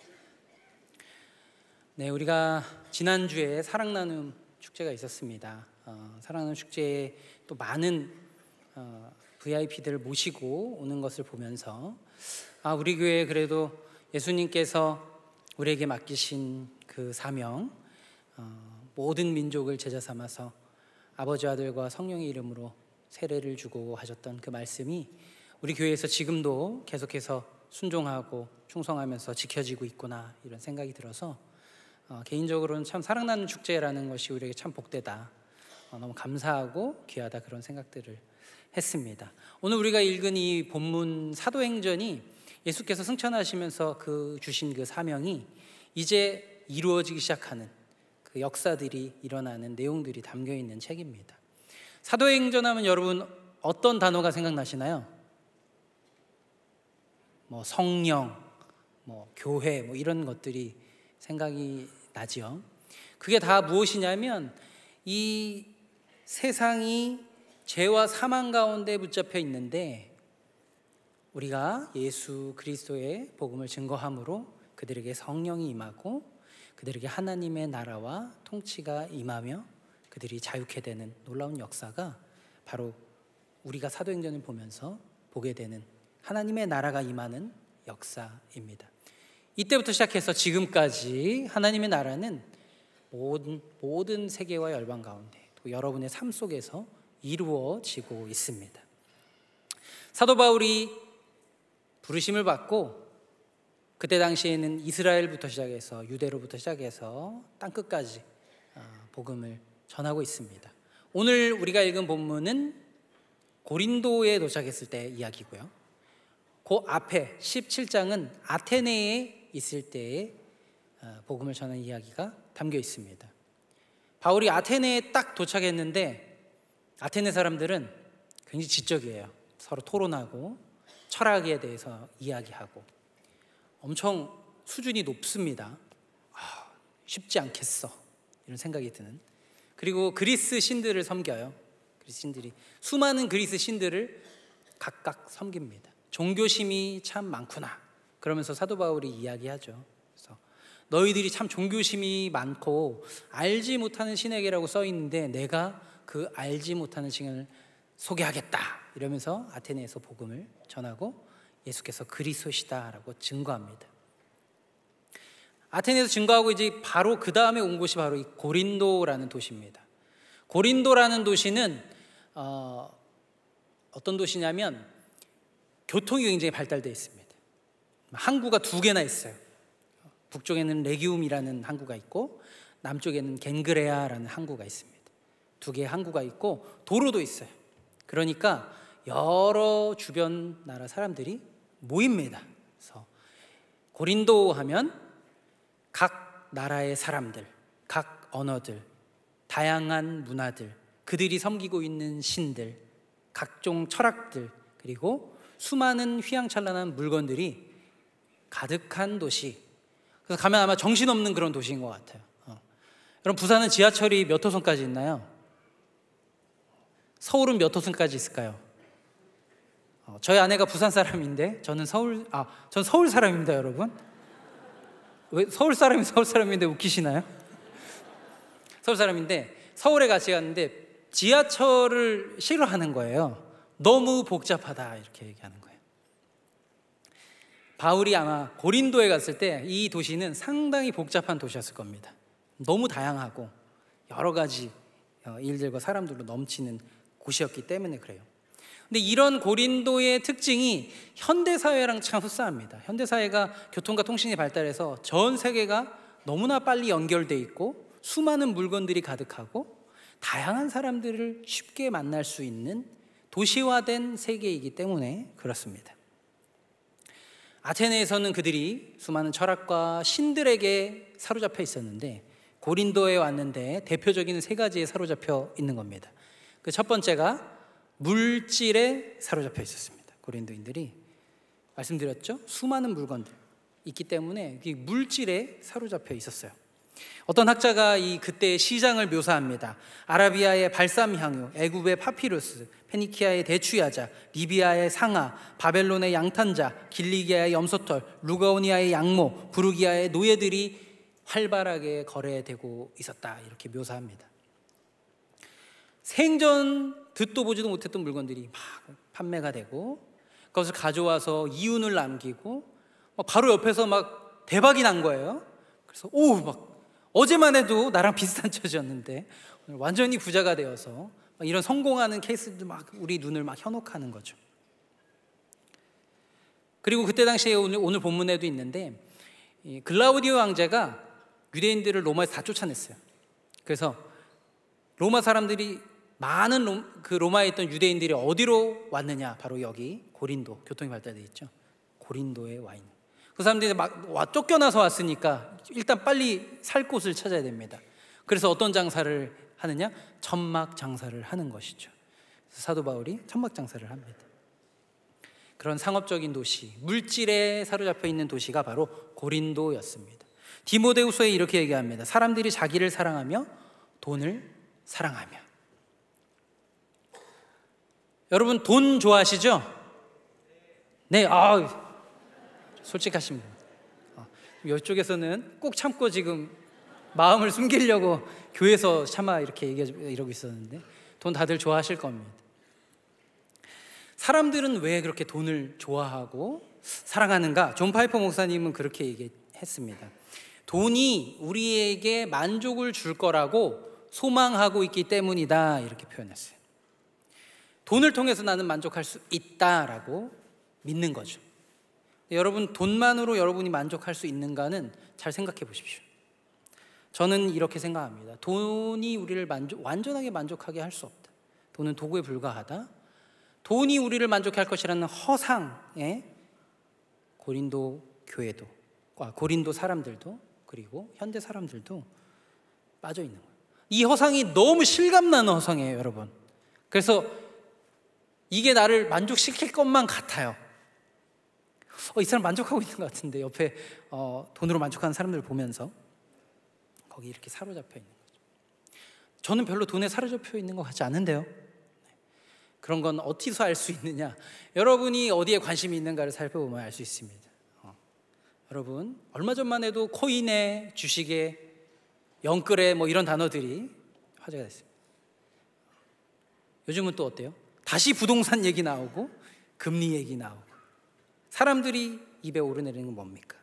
[SPEAKER 7] 네, 우리가 지난주에 사랑나눔 축제가 있었습니다. 어, 사랑나눔 축제에 또 많은 어, 브이아이피들을 모시고 오는 것을 보면서 아, 우리 교회에 그래도 예수님께서 우리에게 맡기신 그 사명, 어, 모든 민족을 제자 삼아서 아버지 아들과 성령의 이름으로 세례를 주고 하셨던 그 말씀이 우리 교회에서 지금도 계속해서 순종하고 충성하면서 지켜지고 있구나, 이런 생각이 들어서 어, 개인적으로는 참 사랑나는 축제라는 것이 우리에게 참 복되다, 어, 너무 감사하고 귀하다, 그런 생각들을 했습니다. 오늘 우리가 읽은 이 본문 사도행전이 예수께서 승천하시면서 그 주신 그 사명이 이제 이루어지기 시작하는 그 역사들이 일어나는 내용들이 담겨 있는 책입니다. 사도행전 하면 여러분 어떤 단어가 생각나시나요? 뭐 성령, 뭐 교회, 뭐 이런 것들이 생각이 나지요. 그게 다 무엇이냐면 이 세상이 죄와 사망 가운데 붙잡혀 있는데 우리가 예수 그리스도의 복음을 증거함으로 그들에게 성령이 임하고 그들에게 하나님의 나라와 통치가 임하며 그들이 자유케 되는 놀라운 역사가 바로 우리가 사도행전을 보면서 보게 되는 하나님의 나라가 임하는 역사입니다. 이때부터 시작해서 지금까지 하나님의 나라는 모든, 모든 세계와 열방 가운데 또 여러분의 삶 속에서 이루어지고 있습니다. 사도 바울이 부르심을 받고 그때 당시에는 이스라엘부터 시작해서 유대로부터 시작해서 땅끝까지 복음을 전하고 있습니다. 오늘 우리가 읽은 본문은 고린도에 도착했을 때 이야기고요. 그 앞에 십칠 장은 아테네에 있을 때의 복음을 전하는 이야기가 담겨 있습니다. 바울이 아테네에 딱 도착했는데 아테네 사람들은 굉장히 지적이에요. 서로 토론하고 철학에 대해서 이야기하고 엄청 수준이 높습니다. 아, 쉽지 않겠어 이런 생각이 드는. 그리고 그리스 신들을 섬겨요. 그리스 신들이 수많은 그리스 신들을 각각 섬깁니다. 종교심이 참 많구나. 그러면서 사도 바울이 이야기하죠. 그래서 너희들이 참 종교심이 많고 알지 못하는 신에게라고 써 있는데 내가 그 알지 못하는 신을 소개하겠다 이러면서 아테네에서 복음을 전하고 예수께서 그리스도시다라고 증거합니다. 아테네에서 증거하고 이제 바로 그 다음에 온 곳이 바로 이 고린도라는 도시입니다. 고린도라는 도시는 어, 어떤 도시냐면 교통이 굉장히 발달되어 있습니다. 항구가 두 개나 있어요. 북쪽에는 레기움이라는 항구가 있고 남쪽에는 겐그레아라는 항구가 있습니다. 두 개의 항구가 있고 도로도 있어요. 그러니까 여러 주변 나라 사람들이 모입니다. 그래서 고린도 하면 각 나라의 사람들, 각 언어들, 다양한 문화들, 그들이 섬기고 있는 신들, 각종 철학들, 그리고 수많은 휘황찬란한 물건들이 가득한 도시. 그래서 가면 아마 정신없는 그런 도시인 것 같아요. 어. 여러분 부산은 지하철이 몇 호선까지 있나요? 서울은 몇 호선까지 있을까요? 어, 저희 아내가 부산 사람인데 저는 서울 아, 전 서울 사람입니다, 여러분. 왜 서울 사람이 서울 사람인데 웃기시나요? 서울 사람인데 서울에 같이 갔는데 지하철을 싫어하는 거예요. 너무 복잡하다 이렇게 얘기하는 거예요. 바울이 아마 고린도에 갔을 때 이 도시는 상당히 복잡한 도시였을 겁니다. 너무 다양하고 여러 가지 일들과 사람들로 넘치는 곳이었기 때문에 그래요. 근데 이런 고린도의 특징이 현대사회랑 참 흡사합니다. 현대사회가 교통과 통신이 발달해서 전 세계가 너무나 빨리 연결돼 있고 수많은 물건들이 가득하고 다양한 사람들을 쉽게 만날 수 있는 도시화된 세계이기 때문에 그렇습니다. 아테네에서는 그들이 수많은 철학과 신들에게 사로잡혀 있었는데 고린도에 왔는데 대표적인 세 가지에 사로잡혀 있는 겁니다. 그 첫 번째가 물질에 사로잡혀 있었습니다. 고린도인들이 말씀드렸죠? 수많은 물건들 있기 때문에 물질에 사로잡혀 있었어요. 어떤 학자가 이 그때의 시장을 묘사합니다. 아라비아의 발삼 향유, 애굽의 파피루스, 페니키아의 대추야자, 리비아의 상아, 바벨론의 양탄자, 길리기아의 염소털, 루가오니아의 양모, 부르기아의 노예들이 활발하게 거래되고 있었다 이렇게 묘사합니다. 생전 듣도 보지도 못했던 물건들이 막 판매가 되고 그것을 가져와서 이윤을 남기고 바로 옆에서 막 대박이 난 거예요. 그래서 오, 막 어제만 해도 나랑 비슷한 처지였는데 오늘 완전히 부자가 되어서 이런 성공하는 케이스도 막 우리 눈을 막 현혹하는 거죠. 그리고 그때 당시에 오늘, 오늘 본문에도 있는데 이 글라우디오 황제가 유대인들을 로마에서 다 쫓아냈어요. 그래서 로마 사람들이 많은 로, 그 로마에 있던 유대인들이 어디로 왔느냐? 바로 여기 고린도, 교통이 발달되어 있죠. 고린도에 와 있는 그 사람들이 막 와, 쫓겨나서 왔으니까 일단 빨리 살 곳을 찾아야 됩니다. 그래서 어떤 장사를 하느냐? 천막 장사를 하는 것이죠. 그래서 사도 바울이 천막 장사를 합니다. 그런 상업적인 도시, 물질에 사로잡혀 있는 도시가 바로 고린도였습니다. 디모데후서에 이렇게 얘기합니다. 사람들이 자기를 사랑하며 돈을 사랑하며. 여러분 돈 좋아하시죠? 네, 아, 솔직하신 분. 어, 이쪽에서는 꼭 참고 지금 마음을 숨기려고 교회에서 차마 이렇게 얘기 이러고 있었는데 돈 다들 좋아하실 겁니다. 사람들은 왜 그렇게 돈을 좋아하고 사랑하는가? 존 파이퍼 목사님은 그렇게 얘기했습니다. 돈이 우리에게 만족을 줄 거라고 소망하고 있기 때문이다 이렇게 표현했어요. 돈을 통해서 나는 만족할 수 있다라고 믿는 거죠. 여러분 돈만으로 여러분이 만족할 수 있는가는 잘 생각해 보십시오. 저는 이렇게 생각합니다. 돈이 우리를 만족, 완전하게 만족하게 할 수 없다. 돈은 도구에 불과하다. 돈이 우리를 만족해 할 것이라는 허상에 고린도 교회도 고린도 사람들도 그리고 현대 사람들도 빠져 있는 거예요. 이 허상이 너무 실감나는 허상이에요, 여러분. 그래서 이게 나를 만족시킬 것만 같아요. 어, 이 사람 만족하고 있는 것 같은데 옆에 어, 돈으로 만족하는 사람들을 보면서 거기 이렇게 사로잡혀 있는 거죠. 저는 별로 돈에 사로잡혀 있는 것 같지 않은데요. 그런 건 어디서 알 수 있느냐? 여러분이 어디에 관심이 있는가를 살펴보면 알 수 있습니다. 어. 여러분, 얼마 전만 해도 코인에, 주식에, 영끌에 뭐 이런 단어들이 화제가 됐습니다. 요즘은 또 어때요? 다시 부동산 얘기 나오고 금리 얘기 나오고 사람들이 입에 오르내리는 건 뭡니까?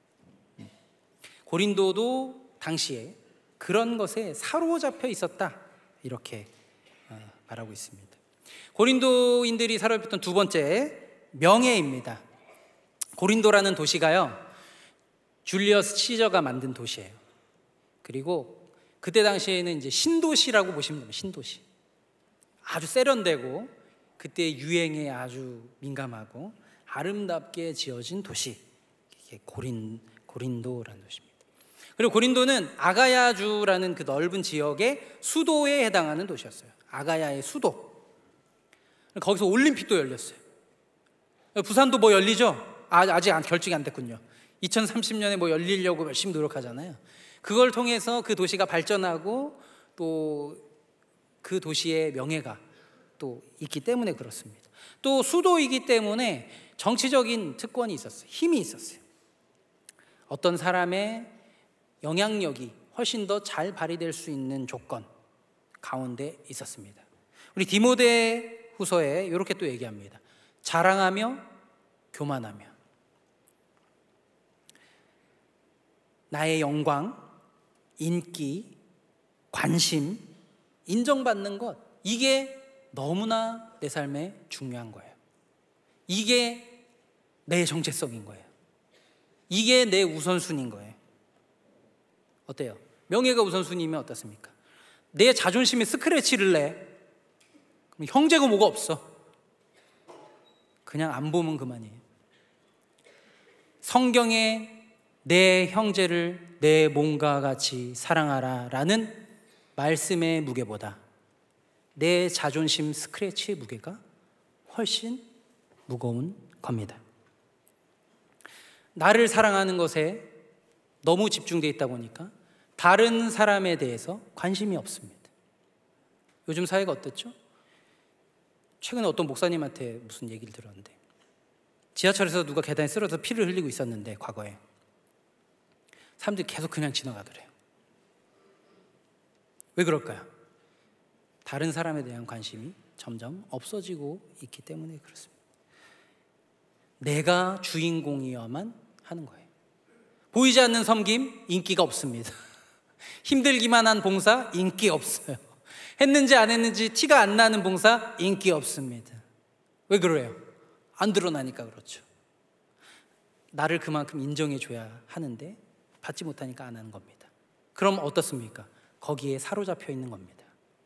[SPEAKER 7] 고린도도 당시에 그런 것에 사로잡혀 있었다, 이렇게 말하고 있습니다. 고린도인들이 사로잡혔던 두 번째, 명예입니다. 고린도라는 도시가요, 줄리어스 시저가 만든 도시예요. 그리고 그때 당시에는 이제 신도시라고 보시면 됩니다. 신도시. 아주 세련되고 그때 유행에 아주 민감하고 아름답게 지어진 도시, 이게 고린, 고린도라는 도시입니다. 그리고 고린도는 아가야주라는 그 넓은 지역의 수도에 해당하는 도시였어요. 아가야의 수도. 거기서 올림픽도 열렸어요. 부산도 뭐 열리죠? 아, 아직 결정이 안 됐군요. 이천삼십 년에 뭐 열리려고 열심히 노력하잖아요. 그걸 통해서 그 도시가 발전하고 또 그 도시의 명예가 또 있기 때문에 그렇습니다. 또 수도이기 때문에 정치적인 특권이 있었어요. 힘이 있었어요. 어떤 사람의 영향력이 훨씬 더 잘 발휘될 수 있는 조건 가운데 있었습니다. 우리 디모데 후서에 이렇게 또 얘기합니다. 자랑하며 교만하며 나의 영광, 인기, 관심, 인정받는 것, 이게 너무나 내 삶에 중요한 거예요. 이게 내 정체성인 거예요. 이게 내 우선순위인 거예요. 어때요? 명예가 우선순위면 어떻습니까? 내 자존심에 스크래치를 내, 그럼 형제가 뭐가 없어. 그냥 안 보면 그만이에요. 성경에 내 형제를 내 몸과 같이 사랑하라 라는 말씀의 무게보다 내 자존심 스크래치의 무게가 훨씬 무거운 겁니다. 나를 사랑하는 것에 너무 집중되어 있다 보니까 다른 사람에 대해서 관심이 없습니다. 요즘 사회가 어떻죠? 최근에 어떤 목사님한테 무슨 얘기를 들었는데, 지하철에서 누가 계단에 쓰러져서 피를 흘리고 있었는데, 과거에 사람들이 계속 그냥 지나가더래요. 왜 그럴까요? 다른 사람에 대한 관심이 점점 없어지고 있기 때문에 그렇습니다. 내가 주인공이어야만 하는 거예요. 보이지 않는 섬김, 인기가 없습니다. 힘들기만 한 봉사, 인기 없어요. 했는지 안 했는지 티가 안 나는 봉사, 인기 없습니다. 왜 그래요? 안 드러나니까 그렇죠. 나를 그만큼 인정해줘야 하는데 받지 못하니까 안 하는 겁니다. 그럼 어떻습니까? 거기에 사로잡혀 있는 겁니다.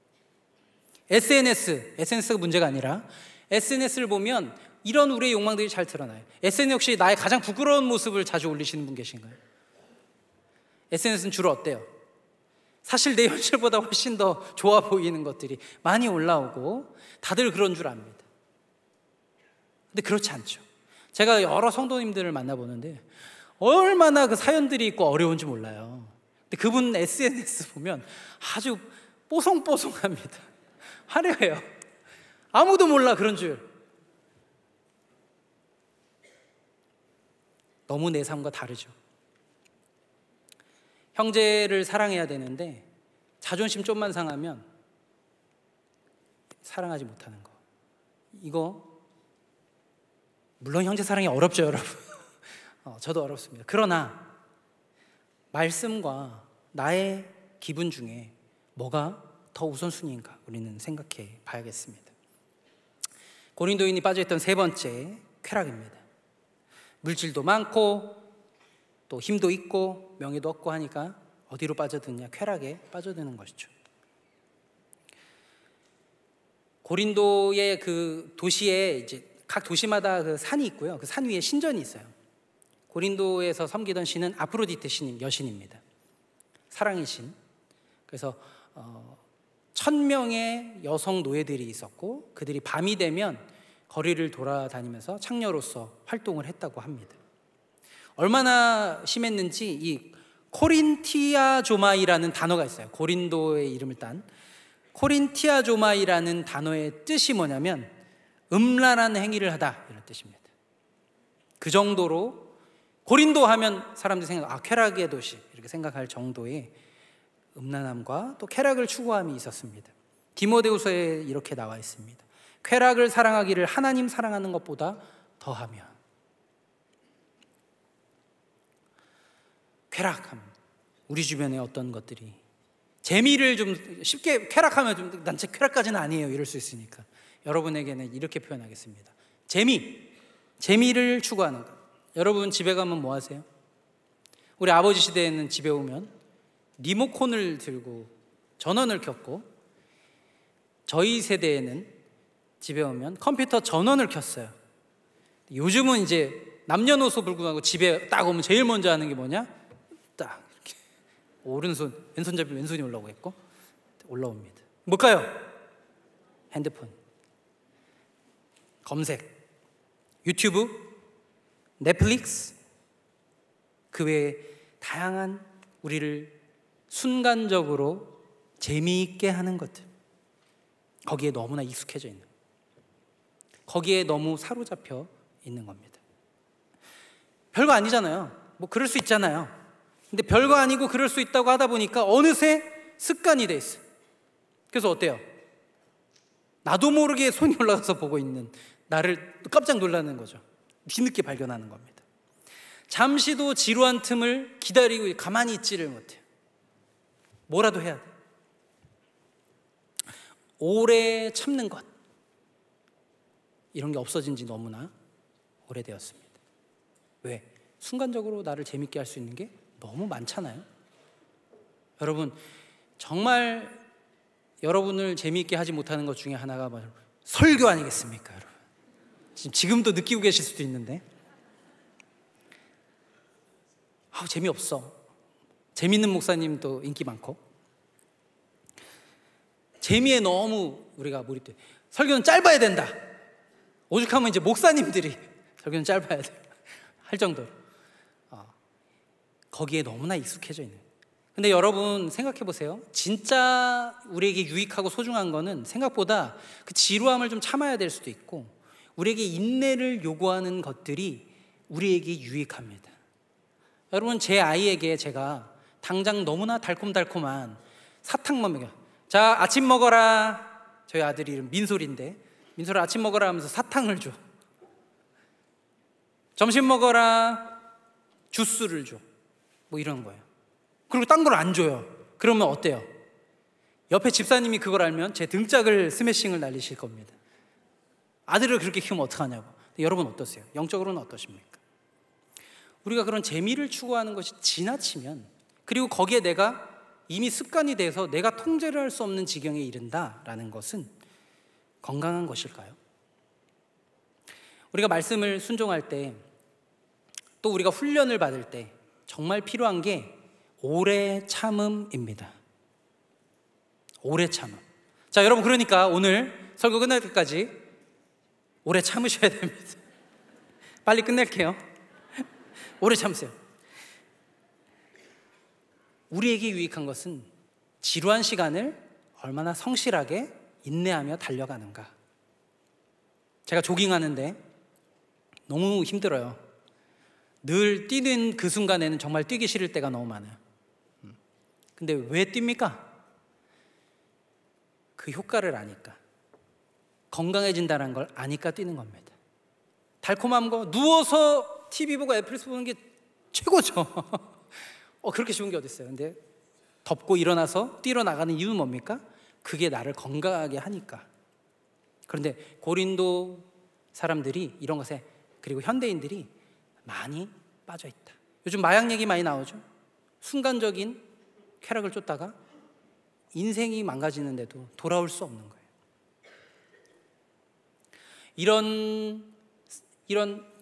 [SPEAKER 7] 에스엔에스, 에스엔에스가 문제가 아니라 에스엔에스를 보면 이런 우리의 욕망들이 잘 드러나요. 에스엔에스 혹시 나의 가장 부끄러운 모습을 자주 올리시는 분 계신가요? 에스엔에스는 주로 어때요? 사실 내 현실보다 훨씬 더 좋아 보이는 것들이 많이 올라오고 다들 그런 줄 압니다. 근데 그렇지 않죠. 제가 여러 성도님들을 만나보는데 얼마나 그 사연들이 있고 어려운지 몰라요. 근데 그분 에스엔에스 보면 아주 뽀송뽀송합니다. 화려해요. 아무도 몰라 그런 줄. 너무 내 삶과 다르죠. 형제를 사랑해야 되는데 자존심 좀만 상하면 사랑하지 못하는 거. 이거 물론 형제 사랑이 어렵죠, 여러분. 어, 저도 어렵습니다. 그러나 말씀과 나의 기분 중에 뭐가 더 우선순위인가 우리는 생각해 봐야겠습니다. 고린도인이 빠져있던 세 번째, 쾌락입니다. 물질도 많고 또 힘도 있고 명예도 얻고 하니까 어디로 빠져드느냐? 쾌락에 빠져드는 것이죠. 고린도의 그 도시에 이제 각 도시마다 그 산이 있고요. 그 산 위에 신전이 있어요. 고린도에서 섬기던 신은 아프로디테 신, 여신입니다. 사랑의 신. 그래서 어, 천 명의 여성 노예들이 있었고 그들이 밤이 되면 거리를 돌아다니면서 창녀로서 활동을 했다고 합니다. 얼마나 심했는지 이 코린티아조마이라는 단어가 있어요. 고린도의 이름을 딴 코린티아조마이라는 단어의 뜻이 뭐냐면 음란한 행위를 하다, 이런 뜻입니다. 그 정도로 고린도 하면 사람들이 생각, 아, 쾌락의 도시 이렇게 생각할 정도의 음란함과 또 쾌락을 추구함이 있었습니다. 디모데후서에 이렇게 나와 있습니다. 쾌락을 사랑하기를 하나님 사랑하는 것보다 더하며. 쾌락함, 우리 주변에 어떤 것들이 재미를 좀 쉽게 쾌락하면 좀 난 진짜 쾌락까지는 아니에요 이럴 수 있으니까 여러분에게는 이렇게 표현하겠습니다. 재미, 재미를 추구하는 것. 여러분 집에 가면 뭐 하세요? 우리 아버지 시대에는 집에 오면 리모컨을 들고 전원을 켰고, 저희 세대에는 집에 오면 컴퓨터 전원을 켰어요. 요즘은 이제 남녀노소 불구하고 집에 딱 오면 제일 먼저 하는 게 뭐냐? 딱 이렇게 오른손, 왼손잡이 왼손이 올라오겠고 올라옵니다. 뭘까요? 핸드폰, 검색, 유튜브, 넷플릭스, 그 외에 다양한 우리를 순간적으로 재미있게 하는 것들, 거기에 너무나 익숙해져 있는, 거기에 너무 사로잡혀 있는 겁니다. 별거 아니잖아요. 뭐 그럴 수 있잖아요. 근데 별거 아니고 그럴 수 있다고 하다 보니까 어느새 습관이 돼 있어요. 그래서 어때요? 나도 모르게 손이 올라가서 보고 있는 나를 깜짝 놀라는 거죠. 뒤늦게 발견하는 겁니다. 잠시도 지루한 틈을 기다리고 가만히 있지를 못해요. 뭐라도 해야 돼. 오래 참는 것, 이런 게 없어진 지 너무나 오래되었습니다. 왜? 순간적으로 나를 재밌게 할 수 있는 게 너무 많잖아요. 여러분, 정말 여러분을 재미있게 하지 못하는 것 중에 하나가 바로 설교 아니겠습니까? 여러분, 지금 지금도 느끼고 계실 수도 있는데, 아, 재미없어. 재밌는 목사님도 인기 많고, 재미에 너무 우리가 몰입돼. 설교는 짧아야 된다. 오죽하면 이제 목사님들이 설교는 짧아야 돼 할 정도로 어, 거기에 너무나 익숙해져 있는. 근데 여러분 생각해 보세요. 진짜 우리에게 유익하고 소중한 거는 생각보다 그 지루함을 좀 참아야 될 수도 있고, 우리에게 인내를 요구하는 것들이 우리에게 유익합니다. 여러분, 제 아이에게 제가 당장 너무나 달콤달콤한 사탕만 먹여. 자, 아침 먹어라. 저희 아들이 이름 민솔인데, 민솔아 아침 먹어라 하면서 사탕을 줘. 점심 먹어라. 주스를 줘. 뭐 이런 거예요. 그리고 딴 걸 안 줘요. 그러면 어때요? 옆에 집사님이 그걸 알면 제 등짝을 스매싱을 날리실 겁니다. 아들을 그렇게 키우면 어떡하냐고. 여러분 어떠세요? 영적으로는 어떠십니까? 우리가 그런 재미를 추구하는 것이 지나치면, 그리고 거기에 내가 이미 습관이 돼서 내가 통제를 할 수 없는 지경에 이른다라는 것은 건강한 것일까요? 우리가 말씀을 순종할 때, 또 우리가 훈련을 받을 때 정말 필요한 게 오래 참음입니다. 오래 참음. 자, 여러분, 그러니까 오늘 설교 끝날 때까지 오래 참으셔야 됩니다. 빨리 끝낼게요. 오래 참으세요. 우리에게 유익한 것은 지루한 시간을 얼마나 성실하게 인내하며 달려가는가. 제가 조깅하는데 너무 힘들어요. 늘 뛰는 그 순간에는 정말 뛰기 싫을 때가 너무 많아요. 근데 왜 뜁니까? 그 효과를 아니까, 건강해진다는 걸 아니까 뛰는 겁니다. 달콤한 거, 누워서 티비 보고 넷플릭스 보는 게 최고죠. 어, 그렇게 쉬운 게 어디 있어요. 근데 덮고 일어나서 뛰러 나가는 이유는 뭡니까? 그게 나를 건강하게 하니까. 그런데 고린도 사람들이 이런 것에, 그리고 현대인들이 많이 빠져 있다. 요즘 마약 얘기 많이 나오죠. 순간적인 쾌락을 쫓다가 인생이 망가지는데도 돌아올 수 없는 거예요. 이런 이런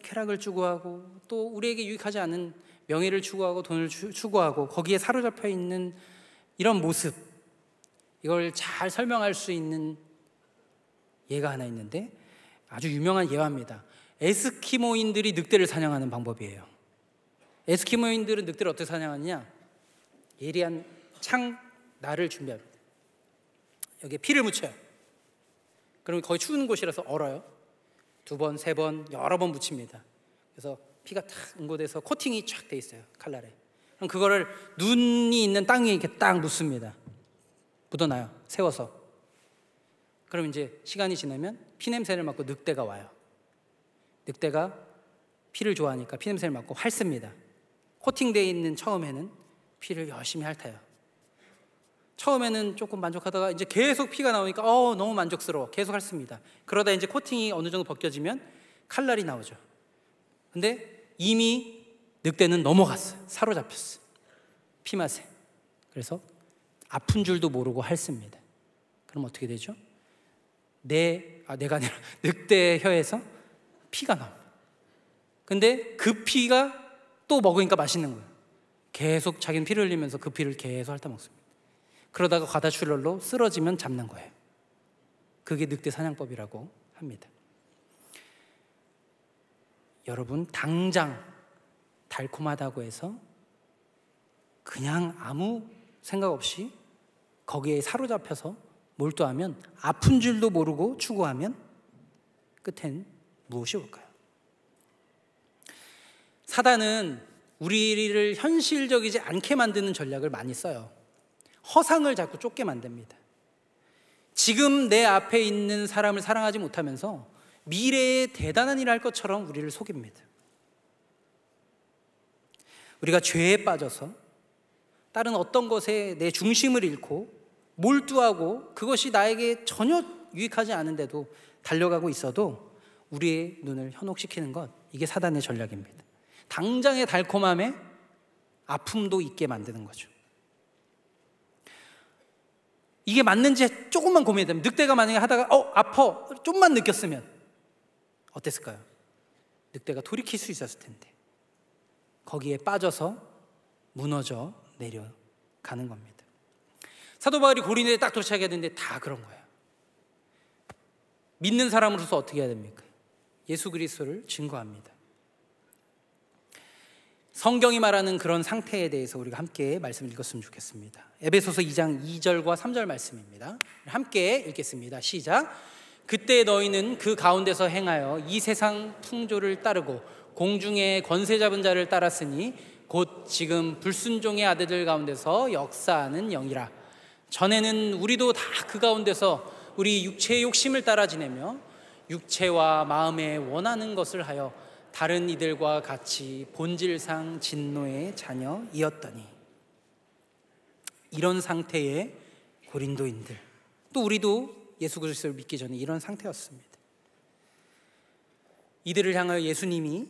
[SPEAKER 7] 쾌락을 추구하고 또 우리에게 유익하지 않은 명예를 추구하고 돈을 추, 추구하고 거기에 사로잡혀 있는 이런 모습, 이걸 잘 설명할 수 있는 예가 하나 있는데 아주 유명한 예화입니다. 에스키모인들이 늑대를 사냥하는 방법이에요. 에스키모인들은 늑대를 어떻게 사냥하느냐? 예리한 창 날을 준비합니다. 여기에 피를 묻혀요. 그러면 거의 추운 곳이라서 얼어요. 두 번, 세 번, 여러 번 묻힙니다. 그래서 피가 탁 응고돼서 코팅이 쫙 돼 있어요, 칼날에. 그럼 그거를 눈이 있는 땅 위에 이렇게 딱 묻습니다. 묻어놔요, 세워서. 그럼 이제 시간이 지나면 피 냄새를 맡고 늑대가 와요. 늑대가 피를 좋아하니까 피 냄새를 맡고 핥습니다. 코팅되어 있는 처음에는 피를 열심히 핥아요. 처음에는 조금 만족하다가 이제 계속 피가 나오니까 어 너무 만족스러워, 계속 핥습니다. 그러다 이제 코팅이 어느 정도 벗겨지면 칼날이 나오죠. 근데 이미 늑대는 넘어갔어요. 사로잡혔어요, 피맛에. 그래서 아픈 줄도 모르고 핥습니다. 그럼 어떻게 되죠? 내, 아 내가 아니라 늑대의 혀에서 피가 나옵니다. 근데 그 피가 또 먹으니까 맛있는 거예요. 계속 자기는 피를 흘리면서 그 피를 계속 핥아 먹습니다. 그러다가 과다출혈로 쓰러지면 잡는 거예요. 그게 늑대 사냥법이라고 합니다. 여러분, 당장 달콤하다고 해서 그냥 아무 생각 없이 거기에 사로잡혀서 몰두하면, 아픈 줄도 모르고 추구하면 끝엔 무엇이 올까요? 사단은 우리를 현실적이지 않게 만드는 전략을 많이 써요. 허상을 자꾸 쫓게 만듭니다. 지금 내 앞에 있는 사람을 사랑하지 못하면서 미래에 대단한 일을 할 것처럼 우리를 속입니다. 우리가 죄에 빠져서 다른 어떤 것에 내 중심을 잃고 몰두하고 그것이 나에게 전혀 유익하지 않은데도 달려가고 있어도 우리의 눈을 현혹시키는 것, 이게 사단의 전략입니다. 당장의 달콤함에 아픔도 있게 만드는 거죠. 이게 맞는지 조금만 고민해보면, 늑대가 만약에 하다가 어 아파 좀만 느꼈으면 어땠을까요? 늑대가 돌이킬 수 있었을 텐데 거기에 빠져서 무너져 내려가는 겁니다. 사도 바울이 고린도에 딱 도착해야 되는데 다 그런 거예요. 믿는 사람으로서 어떻게 해야 됩니까? 예수 그리스도를 증거합니다. 성경이 말하는 그런 상태에 대해서 우리가 함께 말씀을 읽었으면 좋겠습니다. 에베소서 이 장 이 절과 삼 절 말씀입니다. 함께 읽겠습니다. 시작. 그때 너희는 그 가운데서 행하여 이 세상 풍조를 따르고 공중의 권세 잡은 자를 따랐으니 곧 지금 불순종의 아들들 가운데서 역사하는 영이라. 전에는 우리도 다 그 가운데서 우리 육체의 욕심을 따라 지내며 육체와 마음에 원하는 것을 하여 다른 이들과 같이 본질상 진노의 자녀이었더니. 이런 상태의 고린도인들, 또 우리도 예수 그리스도를 믿기 전에 이런 상태였습니다. 이들을 향하여 예수님이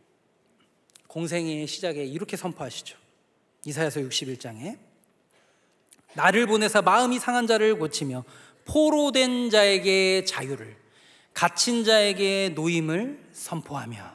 [SPEAKER 7] 공생의 시작에 이렇게 선포하시죠. 이사야서 육십일 장에 나를 보내사 마음이 상한 자를 고치며 포로된 자에게 자유를, 갇힌 자에게 노임을 선포하며.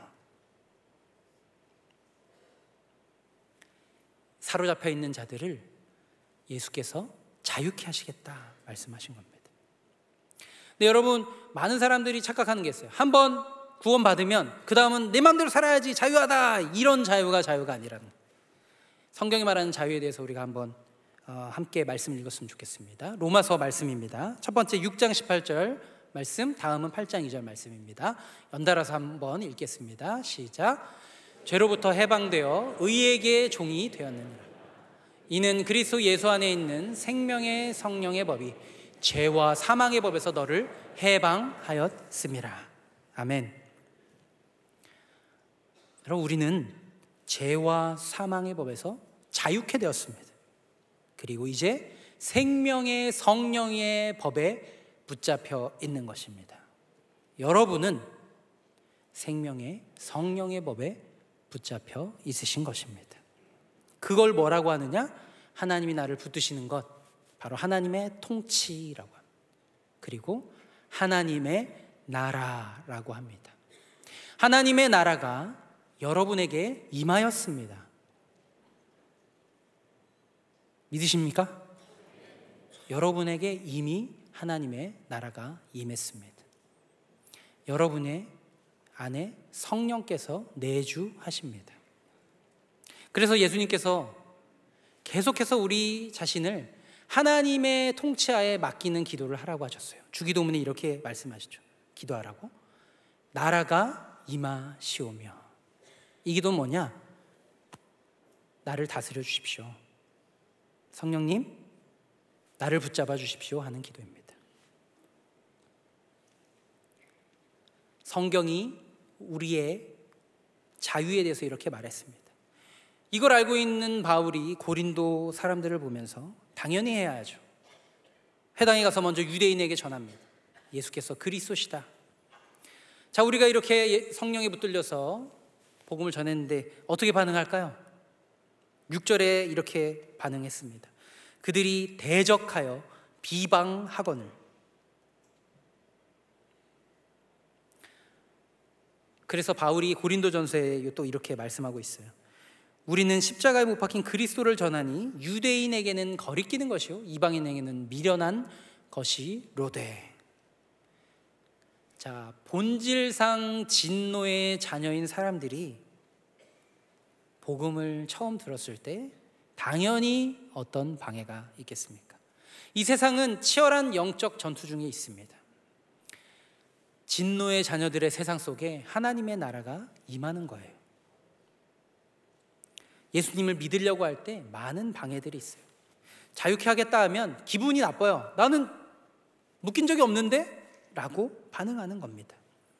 [SPEAKER 7] 사로잡혀 있는 자들을 예수께서 자유케 하시겠다 말씀하신 겁니다. 근데 여러분, 많은 사람들이 착각하는 게 있어요. 한번 구원받으면 그 다음은 내 마음대로 살아야지, 자유하다, 이런 자유가 자유가 아니라는. 성경이 말하는 자유에 대해서 우리가 한번 어, 함께 말씀을 읽었으면 좋겠습니다. 로마서 말씀입니다. 첫 번째 육 장 십팔 절 말씀, 다음은 팔 장 이 절 말씀입니다. 연달아서 한번 읽겠습니다. 시작. 죄로부터 해방되어 의에게 종이 되었느니라. 이는 그리스도 예수 안에 있는 생명의 성령의 법이 죄와 사망의 법에서 너를 해방하였음이라. 아멘. 여러분, 우리는 죄와 사망의 법에서 자유케 되었습니다. 그리고 이제 생명의 성령의 법에 붙잡혀 있는 것입니다. 여러분은 생명의 성령의 법에 붙잡혀 있으신 것입니다. 그걸 뭐라고 하느냐? 하나님이 나를 붙드시는 것, 바로 하나님의 통치라고 합니다. 그리고 하나님의 나라라고 합니다. 하나님의 나라가 여러분에게 임하였습니다. 믿으십니까? 여러분에게 이미 하나님의 나라가 임했습니다. 여러분의 안에 성령께서 내주하십니다. 그래서 예수님께서 계속해서 우리 자신을 하나님의 통치하에 맡기는 기도를 하라고 하셨어요. 주기도문에 이렇게 말씀하시죠. 기도하라고. 나라가 임하시오며. 이 기도는 뭐냐? 나를 다스려 주십시오. 성령님, 나를 붙잡아 주십시오 하는 기도입니다. 성경이 우리의 자유에 대해서 이렇게 말했습니다. 이걸 알고 있는 바울이 고린도 사람들을 보면서 당연히 해야 하죠. 회당에 가서 먼저 유대인에게 전합니다. 예수께서 그리스도시다. 자, 우리가 이렇게 성령에 붙들려서 복음을 전했는데 어떻게 반응할까요? 육 절에 이렇게 반응했습니다. 그들이 대적하여 비방하거늘. 그래서 바울이 고린도전서에 또 이렇게 말씀하고 있어요. 우리는 십자가에 못 박힌 그리스도를 전하니 유대인에게는 거리끼는 것이요 이방인에게는 미련한 것이로되. 자, 본질상 진노의 자녀인 사람들이 복음을 처음 들었을 때 당연히 어떤 방해가 있겠습니까? 이 세상은 치열한 영적 전투 중에 있습니다. 진노의 자녀들의 세상 속에 하나님의 나라가 임하는 거예요. 예수님을 믿으려고 할 때 많은 방해들이 있어요. 자유케 하겠다 하면 기분이 나빠요. 나는 묶인 적이 없는데? 라고 반응하는 겁니다.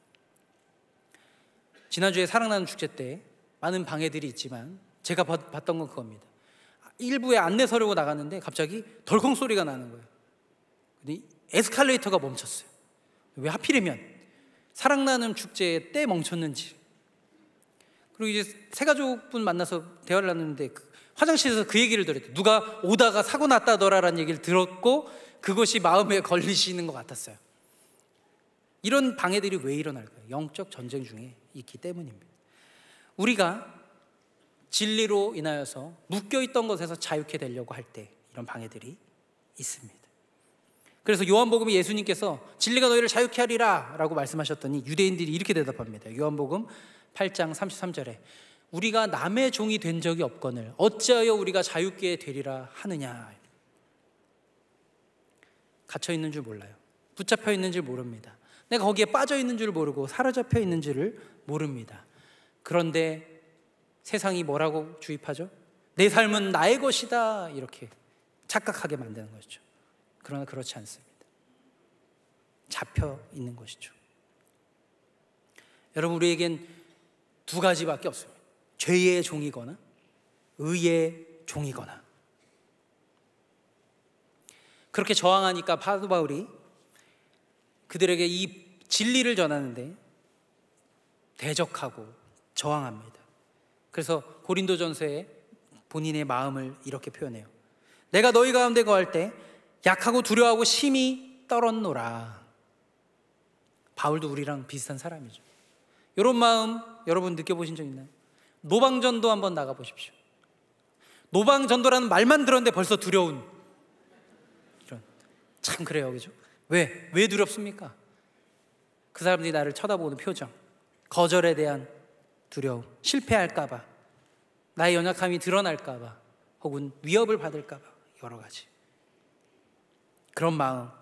[SPEAKER 7] 지난주에 사랑나는 축제 때 많은 방해들이 있지만 제가 봤던 건 그겁니다. 일부에 안내 서려고 나갔는데 갑자기 덜컹 소리가 나는 거예요. 근데 에스컬레이터가 멈췄어요. 왜 하필이면 사랑나는 축제에 때 멈췄는지. 그리고 이제 세 가족분 만나서 대화를 나누는데 그 화장실에서 그 얘기를 들었대요. 누가 오다가 사고 났다더라라는 얘기를 들었고 그것이 마음에 걸리시는 것 같았어요. 이런 방해들이 왜 일어날까요? 영적 전쟁 중에 있기 때문입니다. 우리가 진리로 인하여서 묶여있던 것에서 자유케 되려고 할 때 이런 방해들이 있습니다. 그래서 요한복음에 예수님께서 진리가 너희를 자유케 하리라 라고 말씀하셨더니 유대인들이 이렇게 대답합니다. 요한복음 팔 장 삼십삼 절에 우리가 남의 종이 된 적이 없거늘 어찌하여 우리가 자유케 되리라 하느냐. 갇혀 있는 줄 몰라요. 붙잡혀 있는 줄 모릅니다. 내가 거기에 빠져 있는 줄 모르고 사로잡혀 있는 줄을 모릅니다. 그런데 세상이 뭐라고 주입하죠? 내 삶은 나의 것이다 이렇게 착각하게 만드는 것이죠. 그러나 그렇지 않습니다. 잡혀 있는 것이죠. 여러분, 우리에겐 두 가지밖에 없습니다. 죄의 종이거나 의의 종이거나. 그렇게 저항하니까 사도 바울이 그들에게 이 진리를 전하는데 대적하고 저항합니다. 그래서 고린도전서에 본인의 마음을 이렇게 표현해요. 내가 너희 가운데 거할 때 약하고 두려워하고 심히 떨었노라. 바울도 우리랑 비슷한 사람이죠. 이런 마음 여러분 느껴보신 적 있나요? 노방전도 한번 나가보십시오. 노방전도라는 말만 들었는데 벌써 두려운, 이런, 참 그래요, 그죠? 왜? 왜 두렵습니까? 그 사람들이 나를 쳐다보는 표정, 거절에 대한 두려움, 실패할까봐, 나의 연약함이 드러날까봐, 혹은 위협을 받을까봐, 여러 가지. 그런 마음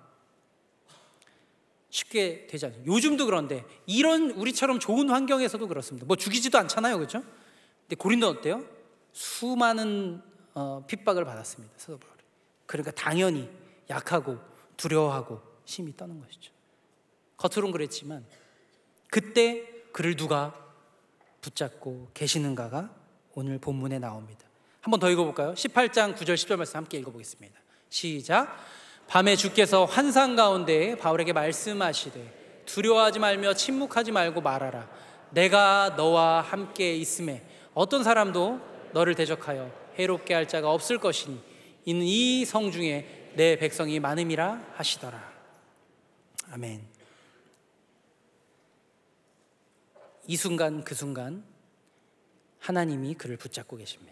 [SPEAKER 7] 쉽게 되지 않아요. 요즘도 그런데 이런 우리처럼 좋은 환경에서도 그렇습니다. 뭐 죽이지도 않잖아요, 그렇죠? 근데 고린도는 어때요? 수많은 어, 핍박을 받았습니다, 사도 바울이. 그러니까 당연히 약하고 두려워하고 심히 떠는 것이죠. 겉으로는 그랬지만 그때 그를 누가 붙잡고 계시는가가 오늘 본문에 나옵니다. 한번 더 읽어볼까요? 십팔 장 구 절 십 절 말씀 함께 읽어보겠습니다. 시작. 밤에 주께서 환상 가운데 바울에게 말씀하시되 두려워하지 말며 침묵하지 말고 말하라. 내가 너와 함께 있음에 어떤 사람도 너를 대적하여 해롭게 할 자가 없을 것이니 이는 이 성 중에 내 백성이 많음이라 하시더라. 아멘. 이 순간 그 순간 하나님이 그를 붙잡고 계십니다.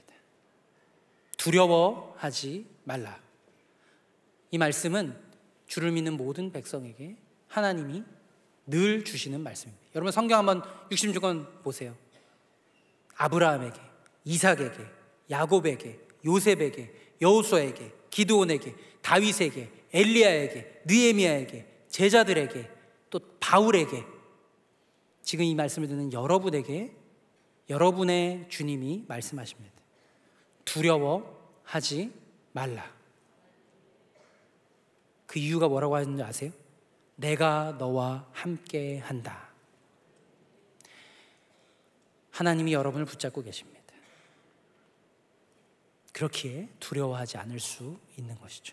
[SPEAKER 7] 두려워하지 말라. 이 말씀은 주를 믿는 모든 백성에게 하나님이 늘 주시는 말씀입니다. 여러분 성경 한번 육십육 권 보세요. 아브라함에게, 이삭에게, 야곱에게, 요셉에게, 여호수아에게, 기드온에게, 다윗에게, 엘리야에게, 느헤미야에게, 제자들에게, 또 바울에게, 지금 이 말씀을 듣는 여러분에게 여러분의 주님이 말씀하십니다. 두려워하지 말라. 그 이유가 뭐라고 하는지 아세요? 내가 너와 함께 한다. 하나님이 여러분을 붙잡고 계십니다. 그렇기에 두려워하지 않을 수 있는 것이죠.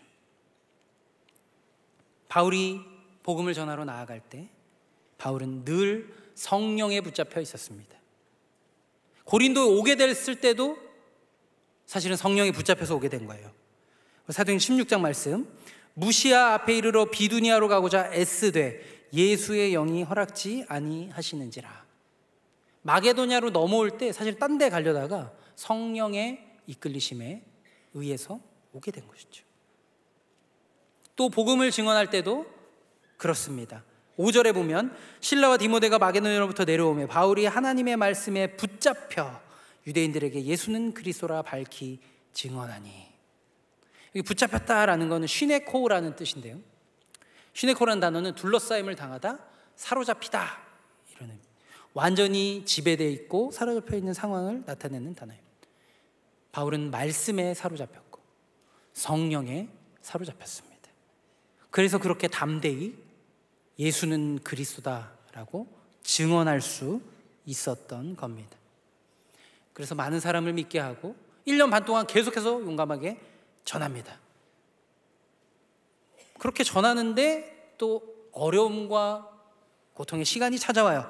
[SPEAKER 7] 바울이 복음을 전하러 나아갈 때 바울은 늘 성령에 붙잡혀 있었습니다. 고린도에 오게 됐을 때도 사실은 성령에 붙잡혀서 오게 된 거예요. 사도행전 십육 장 말씀, 무시아 앞에 이르러 비두니아로 가고자 애쓰되 예수의 영이 허락지 아니하시는지라. 마게도냐로 넘어올 때 사실 딴 데 가려다가 성령의 이끌리심에 의해서 오게 된 것이죠. 또 복음을 증언할 때도 그렇습니다. 오 절에 보면 실라와 디모데가 마게도냐로부터 내려오며 바울이 하나님의 말씀에 붙잡혀 유대인들에게 예수는 그리스도라 밝히 증언하니. 여기 붙잡혔다라는 것은 쉬네코라는 뜻인데요, 쉬네코라는 단어는 둘러싸임을 당하다, 사로잡히다 이런 의미. 완전히 지배되어 있고 사로잡혀 있는 상황을 나타내는 단어입니다. 바울은 말씀에 사로잡혔고 성령에 사로잡혔습니다. 그래서 그렇게 담대히 예수는 그리스도다라고 증언할 수 있었던 겁니다. 그래서 많은 사람을 믿게 하고 일 년 반 동안 계속해서 용감하게 전합니다. 그렇게 전하는데 또 어려움과 고통의 시간이 찾아와요.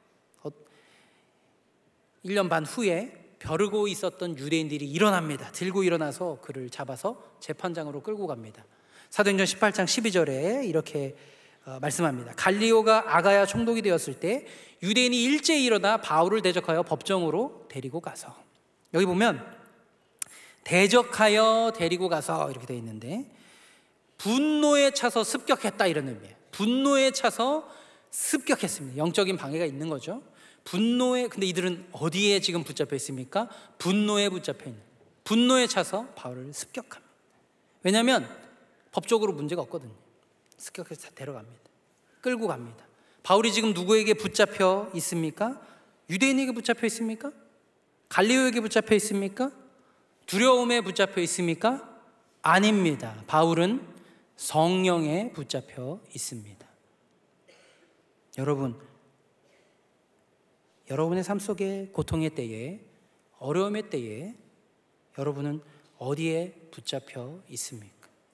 [SPEAKER 7] 일 년 반 후에 벼르고 있었던 유대인들이 일어납니다. 들고 일어나서 그를 잡아서 재판장으로 끌고 갑니다. 사도행전 십팔 장 십이 절에 이렇게 어, 말씀합니다. 갈리오가 아가야 총독이 되었을 때 유대인이 일제히 일어나 바울을 대적하여 법정으로 데리고 가서, 여기 보면 대적하여 데리고 가서 이렇게 되어 있는데 분노에 차서 습격했다 이런 의미예요. 분노에 차서 습격했습니다. 영적인 방해가 있는 거죠. 분노에, 근데 이들은 어디에 지금 붙잡혀 있습니까? 분노에 붙잡혀 있는, 분노에 차서 바울을 습격합니다. 왜냐하면 법적으로 문제가 없거든요. 습격해서 데려갑니다. 끌고 갑니다. 바울이 지금 누구에게 붙잡혀 있습니까? 유대인에게 붙잡혀 있습니까? 갈리오에게 붙잡혀 있습니까? 두려움에 붙잡혀 있습니까? 아닙니다. 바울은 성령에 붙잡혀 있습니다. 여러분, 여러분의 삶 속에 고통의 때에, 어려움의 때에 여러분은 어디에 붙잡혀 있습니까?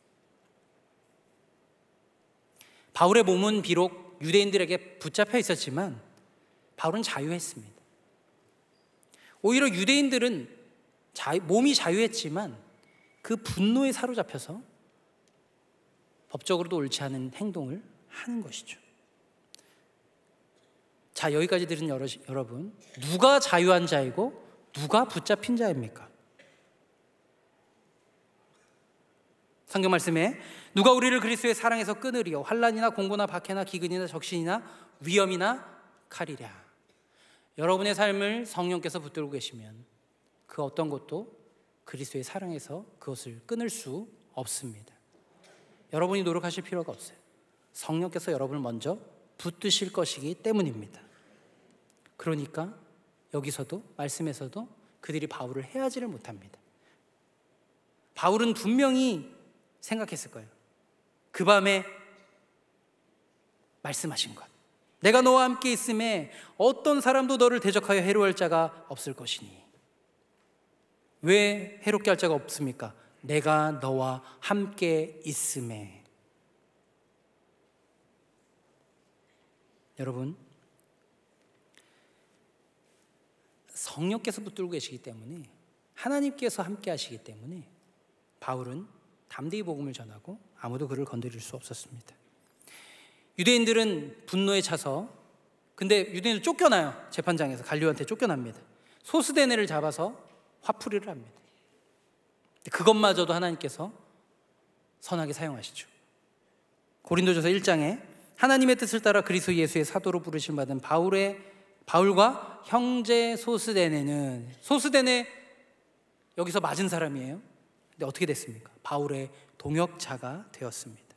[SPEAKER 7] 바울의 몸은 비록 유대인들에게 붙잡혀 있었지만 바울은 자유했습니다. 오히려 유대인들은 자유, 몸이 자유했지만 그 분노에 사로잡혀서 법적으로도 옳지 않은 행동을 하는 것이죠. 자, 여기까지 들은 여러, 여러분, 누가 자유한 자이고 누가 붙잡힌 자입니까? 성경 말씀에 누가 우리를 그리스도의 사랑에서 끊으리요 환난이나 공고나 박해나 기근이나 적신이나 위험이나 칼이랴. 여러분의 삶을 성령께서 붙들고 계시면 그 어떤 것도 그리스도의 사랑에서 그것을 끊을 수 없습니다. 여러분이 노력하실 필요가 없어요. 성령께서 여러분을 먼저 붙드실 것이기 때문입니다. 그러니까 여기서도 말씀에서도 그들이 바울을 해하지를 못합니다. 바울은 분명히 생각했을 거예요. 그 밤에 말씀하신 것, 내가 너와 함께 있음에 어떤 사람도 너를 대적하여 해로할 자가 없을 것이니. 왜 해롭게 할 자가 없습니까? 내가 너와 함께 있음에. 여러분, 성령께서 붙들고 계시기 때문에, 하나님께서 함께 하시기 때문에 바울은 담대히 복음을 전하고 아무도 그를 건드릴 수 없었습니다. 유대인들은 분노에 차서 근데 유대인은 쫓겨나요. 재판장에서 갈리오한테 쫓겨납니다. 소스데네를 잡아서 화풀이를 합니다. 그것마저도 하나님께서 선하게 사용하시죠. 고린도전서 일 장에 하나님의 뜻을 따라 그리스도 예수의 사도로 부르심 받은 바울의 바울과 형제 소스데네는, 소스데네 여기서 맞은 사람이에요. 근데 어떻게 됐습니까? 바울의 동역자가 되었습니다.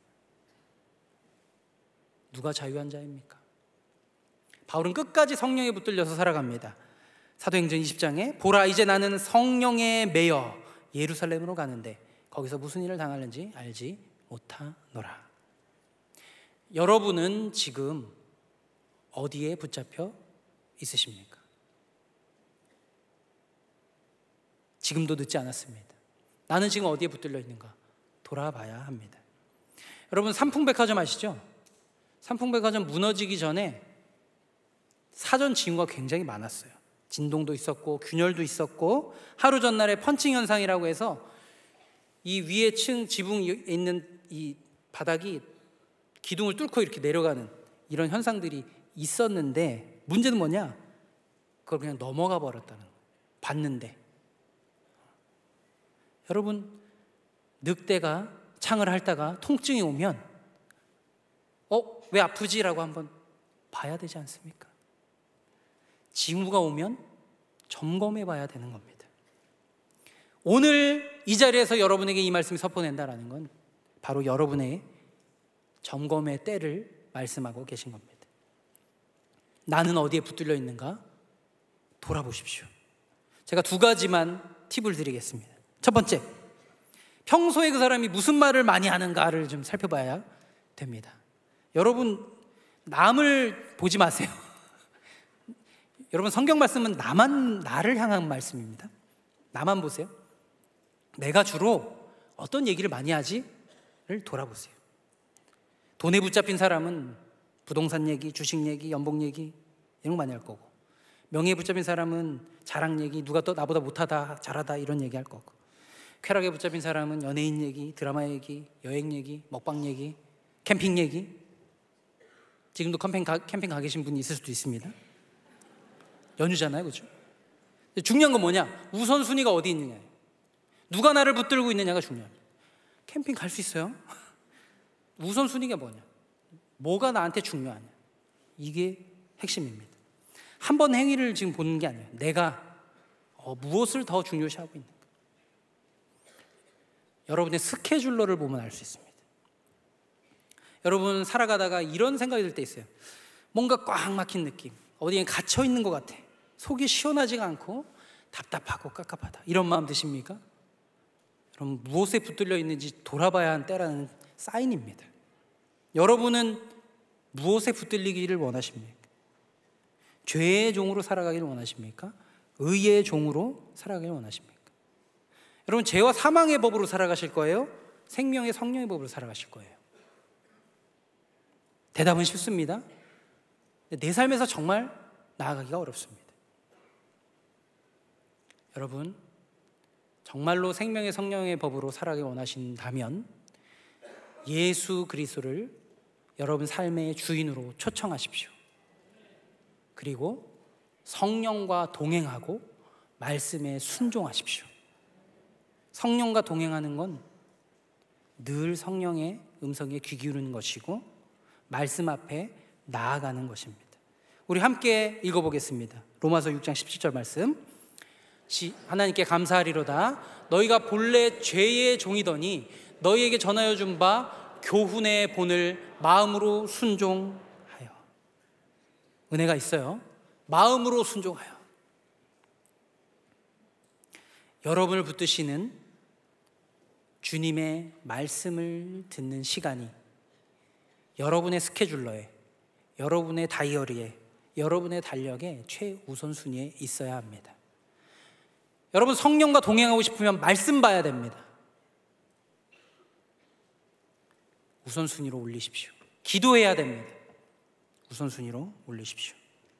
[SPEAKER 7] 누가 자유한 자입니까? 바울은 끝까지 성령에 붙들려서 살아갑니다. 사도행전 이십 장에 보라 이제 나는 성령에 매여 예루살렘으로 가는데 거기서 무슨 일을 당하는지 알지 못하노라. 여러분은 지금 어디에 붙잡혀 있으십니까? 지금도 늦지 않았습니다. 나는 지금 어디에 붙들려 있는가? 돌아봐야 합니다. 여러분 삼풍백화점 아시죠? 삼풍백화점 무너지기 전에 사전 징후가 굉장히 많았어요. 진동도 있었고 균열도 있었고 하루 전날에 펀칭 현상이라고 해서 이 위에 층 지붕에 있는 이 바닥이 기둥을 뚫고 이렇게 내려가는 이런 현상들이 있었는데 문제는 뭐냐? 그걸 그냥 넘어가 버렸다는 거예요. 봤는데 여러분 늑대가 창을 핥다가 통증이 오면 어? 왜 아프지? 라고 한번 봐야 되지 않습니까? 징후가 오면 점검해 봐야 되는 겁니다. 오늘 이 자리에서 여러분에게 이 말씀이 선포된다는 건 바로 여러분의 점검의 때를 말씀하고 계신 겁니다. 나는 어디에 붙들려 있는가? 돌아보십시오. 제가 두 가지만 팁을 드리겠습니다. 첫 번째, 평소에 그 사람이 무슨 말을 많이 하는가를 좀 살펴봐야 됩니다. 여러분 남을 보지 마세요. 여러분 성경 말씀은 나만, 나를 향한 말씀입니다. 나만 보세요. 내가 주로 어떤 얘기를 많이 하지를 돌아보세요. 돈에 붙잡힌 사람은 부동산 얘기, 주식 얘기, 연봉 얘기 이런 거 많이 할 거고, 명예에 붙잡힌 사람은 자랑 얘기, 누가 또 나보다 못하다, 잘하다 이런 얘기 할 거고, 쾌락에 붙잡힌 사람은 연예인 얘기, 드라마 얘기, 여행 얘기, 먹방 얘기, 캠핑 얘기. 지금도 캠핑 가, 캠핑 가 계신 분이 있을 수도 있습니다. 연휴잖아요, 그렇죠? 중요한 건 뭐냐? 우선순위가 어디 있느냐, 누가 나를 붙들고 있느냐가 중요합니다. 캠핑 갈 수 있어요? 우선순위가 뭐냐? 뭐가 나한테 중요하냐? 이게 핵심입니다. 한 번 행위를 지금 보는 게 아니에요. 내가 어, 무엇을 더 중요시하고 있는가? 여러분의 스케줄러를 보면 알 수 있습니다. 여러분 살아가다가 이런 생각이 들 때 있어요. 뭔가 꽉 막힌 느낌, 어디에 갇혀 있는 것 같아, 속이 시원하지가 않고 답답하고 깝깝하다, 이런 마음 드십니까? 여러분 무엇에 붙들려 있는지 돌아봐야 하는 때라는 사인입니다. 여러분은 무엇에 붙들리기를 원하십니까? 죄의 종으로 살아가기를 원하십니까? 의의 종으로 살아가기를 원하십니까? 여러분 죄와 사망의 법으로 살아가실 거예요? 생명의 성령의 법으로 살아가실 거예요? 대답은 쉽습니다. 내 삶에서 정말 나아가기가 어렵습니다. 여러분 정말로 생명의 성령의 법으로 살아가기 원하신다면 예수 그리스도를 여러분 삶의 주인으로 초청하십시오. 그리고 성령과 동행하고 말씀에 순종하십시오. 성령과 동행하는 건 늘 성령의 음성에 귀 기울이는 것이고 말씀 앞에 나아가는 것입니다. 우리 함께 읽어보겠습니다. 로마서 육 장 십칠 절 말씀. 하나님께 감사하리로다. 너희가 본래 죄의 종이더니 너희에게 전하여 준 바 교훈의 본을 마음으로 순종하여. 은혜가 있어요. 마음으로 순종하여. 여러분을 붙드시는 주님의 말씀을 듣는 시간이 여러분의 스케줄러에, 여러분의 다이어리에, 여러분의 달력에 최우선순위에 있어야 합니다. 여러분 성령과 동행하고 싶으면 말씀 봐야 됩니다. 우선순위로 올리십시오. 기도해야 됩니다. 우선순위로 올리십시오.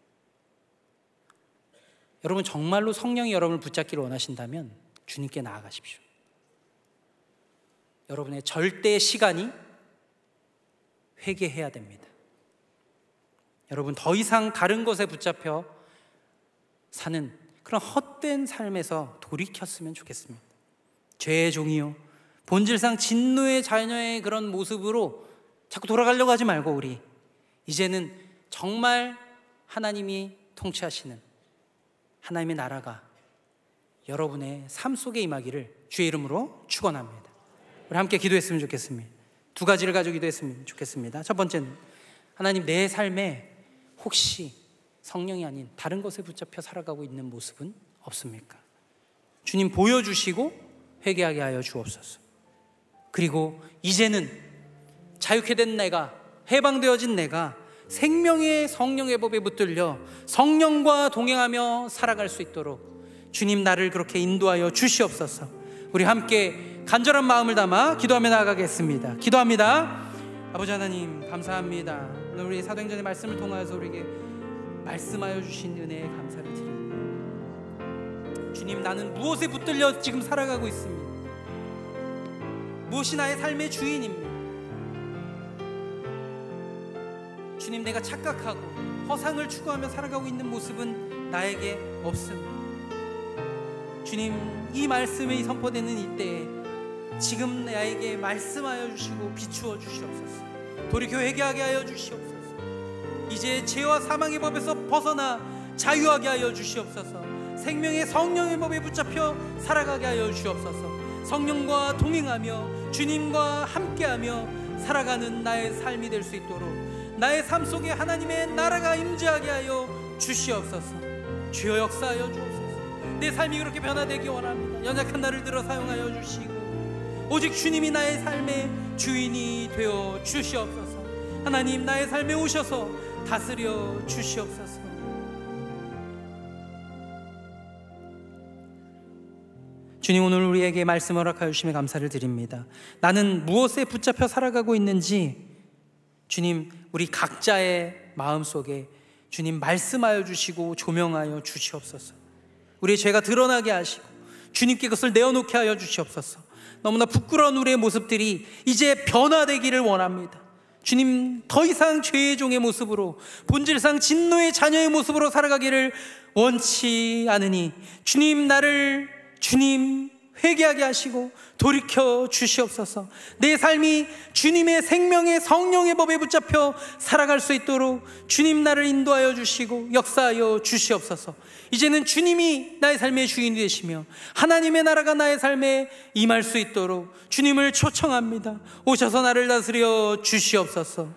[SPEAKER 7] 여러분 정말로 성령이 여러분을 붙잡기를 원하신다면 주님께 나아가십시오. 여러분의 절대 시간이 회개해야 됩니다. 여러분, 더 이상 다른 것에 붙잡혀 사는 그런 헛된 삶에서 돌이켰으면 좋겠습니다. 죄의 종이요, 본질상 진노의 자녀의 그런 모습으로 자꾸 돌아가려고 하지 말고, 우리 이제는 정말 하나님이 통치하시는 하나님의 나라가 여러분의 삶 속에 임하기를 주의 이름으로 축원합니다. 우리 함께 기도했으면 좋겠습니다. 두 가지를 가지고 기도했으면 좋겠습니다. 첫 번째는, 하나님, 내 삶에 혹시 성령이 아닌 다른 것에 붙잡혀 살아가고 있는 모습은 없습니까? 주님 보여주시고 회개하게 하여 주옵소서. 그리고 이제는 자유케 된 내가, 해방되어진 내가 생명의 성령의 법에 붙들려 성령과 동행하며 살아갈 수 있도록 주님 나를 그렇게 인도하여 주시옵소서. 우리 함께 간절한 마음을 담아 기도하며 나아가겠습니다. 기도합니다. 아버지 하나님, 감사합니다. 오늘 우리 사도행전의 말씀을 통하여서 우리에게 말씀하여 주신 은혜에 감사를 드립니다. 주님, 나는 무엇에 붙들려 지금 살아가고 있습니다. 무엇이 나의 삶의 주인입니다. 주님, 내가 착각하고 허상을 추구하며 살아가고 있는 모습은 나에게 없습니다. 주님, 이 말씀이 선포되는 이때에 지금 나에게 말씀하여 주시고 비추어 주시옵소서. 돌이켜 회개하게 하여 주시옵소서. 이제 죄와 사망의 법에서 벗어나 자유하게 하여 주시옵소서. 생명의 성령의 법에 붙잡혀 살아가게 하여 주시옵소서. 성령과 동행하며 주님과 함께하며 살아가는 나의 삶이 될 수 있도록 나의 삶 속에 하나님의 나라가 임재하게 하여 주시옵소서. 주여 역사하여 주옵소서. 내 삶이 그렇게 변화되기 원합니다. 연약한 나를 들어 사용하여 주시고 오직 주님이 나의 삶의 주인이 되어 주시옵소서. 하나님, 나의 삶에 오셔서 다스려 주시옵소서. 주님, 오늘 우리에게 말씀을 허락하여 주심에 감사를 드립니다. 나는 무엇에 붙잡혀 살아가고 있는지 주님, 우리 각자의 마음속에 주님 말씀하여 주시고 조명하여 주시옵소서. 우리의 죄가 드러나게 하시고 주님께 그것을 내어놓게 하여 주시옵소서. 너무나 부끄러운 우리의 모습들이 이제 변화되기를 원합니다. 주님, 더 이상 죄의 종의 모습으로, 본질상 진노의 자녀의 모습으로 살아가기를 원치 않으니 주님, 나를 주님 회개하게 하시고 돌이켜 주시옵소서. 내 삶이 주님의 생명의 성령의 법에 붙잡혀 살아갈 수 있도록 주님 나를 인도하여 주시고 역사하여 주시옵소서. 이제는 주님이 나의 삶의 주인이 되시며 하나님의 나라가 나의 삶에 임할 수 있도록 주님을 초청합니다. 오셔서 나를 다스려 주시옵소서.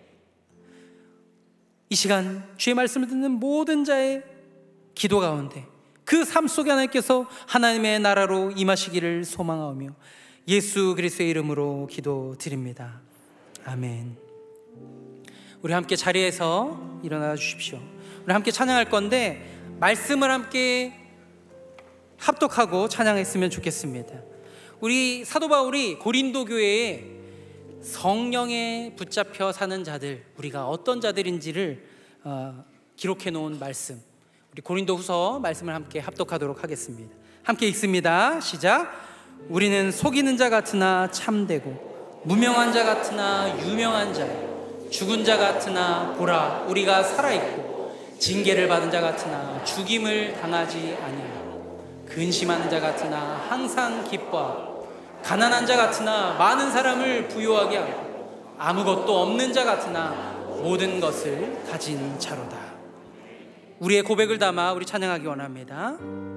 [SPEAKER 7] 이 시간 주의 말씀을 듣는 모든 자의 기도 가운데 그 삶 속에 하나님께서 하나님의 나라로 임하시기를 소망하며 예수 그리스도의 이름으로 기도드립니다. 아멘. 우리 함께 자리에서 일어나 주십시오. 우리 함께 찬양할 건데 말씀을 함께 합독하고 찬양했으면 좋겠습니다. 우리 사도 바울이 고린도 교회에 성령에 붙잡혀 사는 자들, 우리가 어떤 자들인지를 어, 기록해 놓은 말씀, 우리 고린도후서 말씀을 함께 합독하도록 하겠습니다. 함께 읽습니다. 시작. 우리는 속이는 자 같으나 참되고 무명한 자 같으나 유명한 자, 죽은 자 같으나 보라 우리가 살아있고 징계를 받은 자 같으나 죽임을 당하지 아니하고 근심하는 자 같으나 항상 기뻐하고 가난한 자 같으나 많은 사람을 부유하게 하고 아무것도 없는 자 같으나 모든 것을 가진 자로다. 우리의 고백을 담아 우리 찬양하기 원합니다.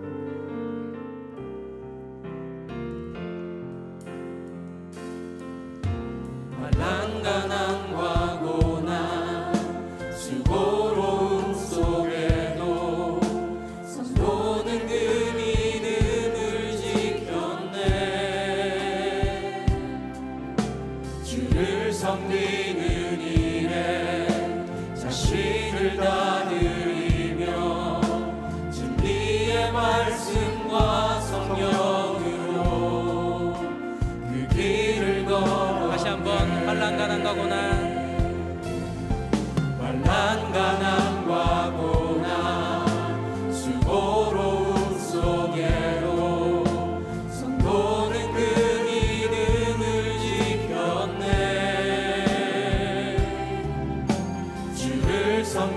[SPEAKER 8] 만난 가난과 고난 수고로움 속에도 선보는 그 믿음을 지켰네. 주를 섬기는 일에 자신을 다 드리며 진리의 말씀과 성령으로 그 길을 걸어
[SPEAKER 7] 다시 한번 환난 가난과 고난
[SPEAKER 8] 환난 가난과 고난 수고로움 속에도 선보는 그 믿음을 지켰네. 주를 섬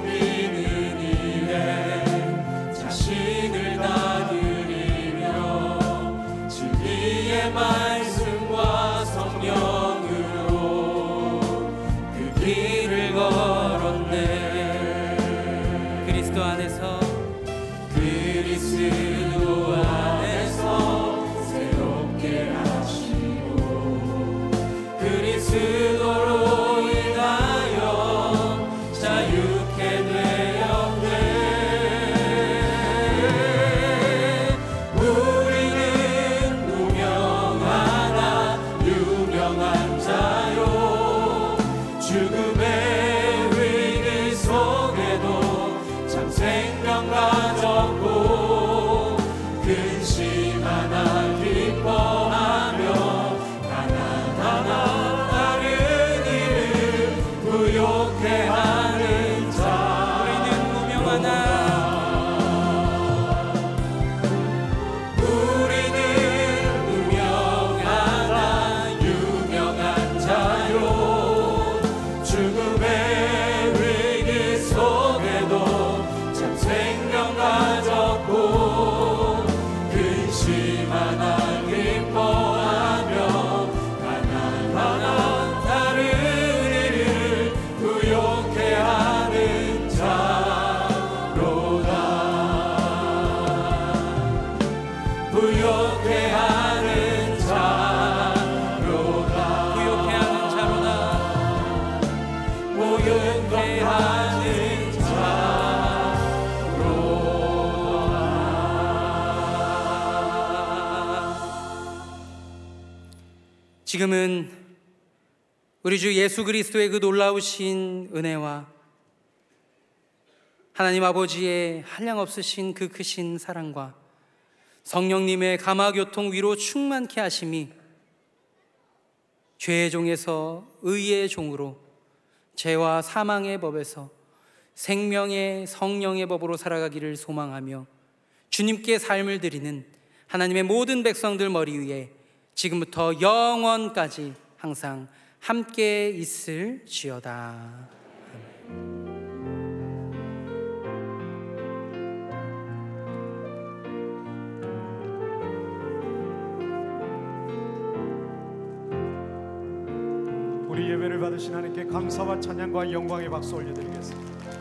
[SPEAKER 7] 지금은 우리 주 예수 그리스도의 그 놀라우신 은혜와 하나님 아버지의 한량없으신 그 크신 사랑과 성령님의 감화교통 위로 충만케 하심이 죄의 종에서 의의 종으로, 죄와 사망의 법에서 생명의 성령의 법으로 살아가기를 소망하며 주님께 삶을 드리는 하나님의 모든 백성들 머리 위에 지금부터 영원까지 항상 함께 있을지어다.
[SPEAKER 1] 우리 예배를 받으신 하나님께 감사와 찬양과 영광의 박수 올려드리겠습니다.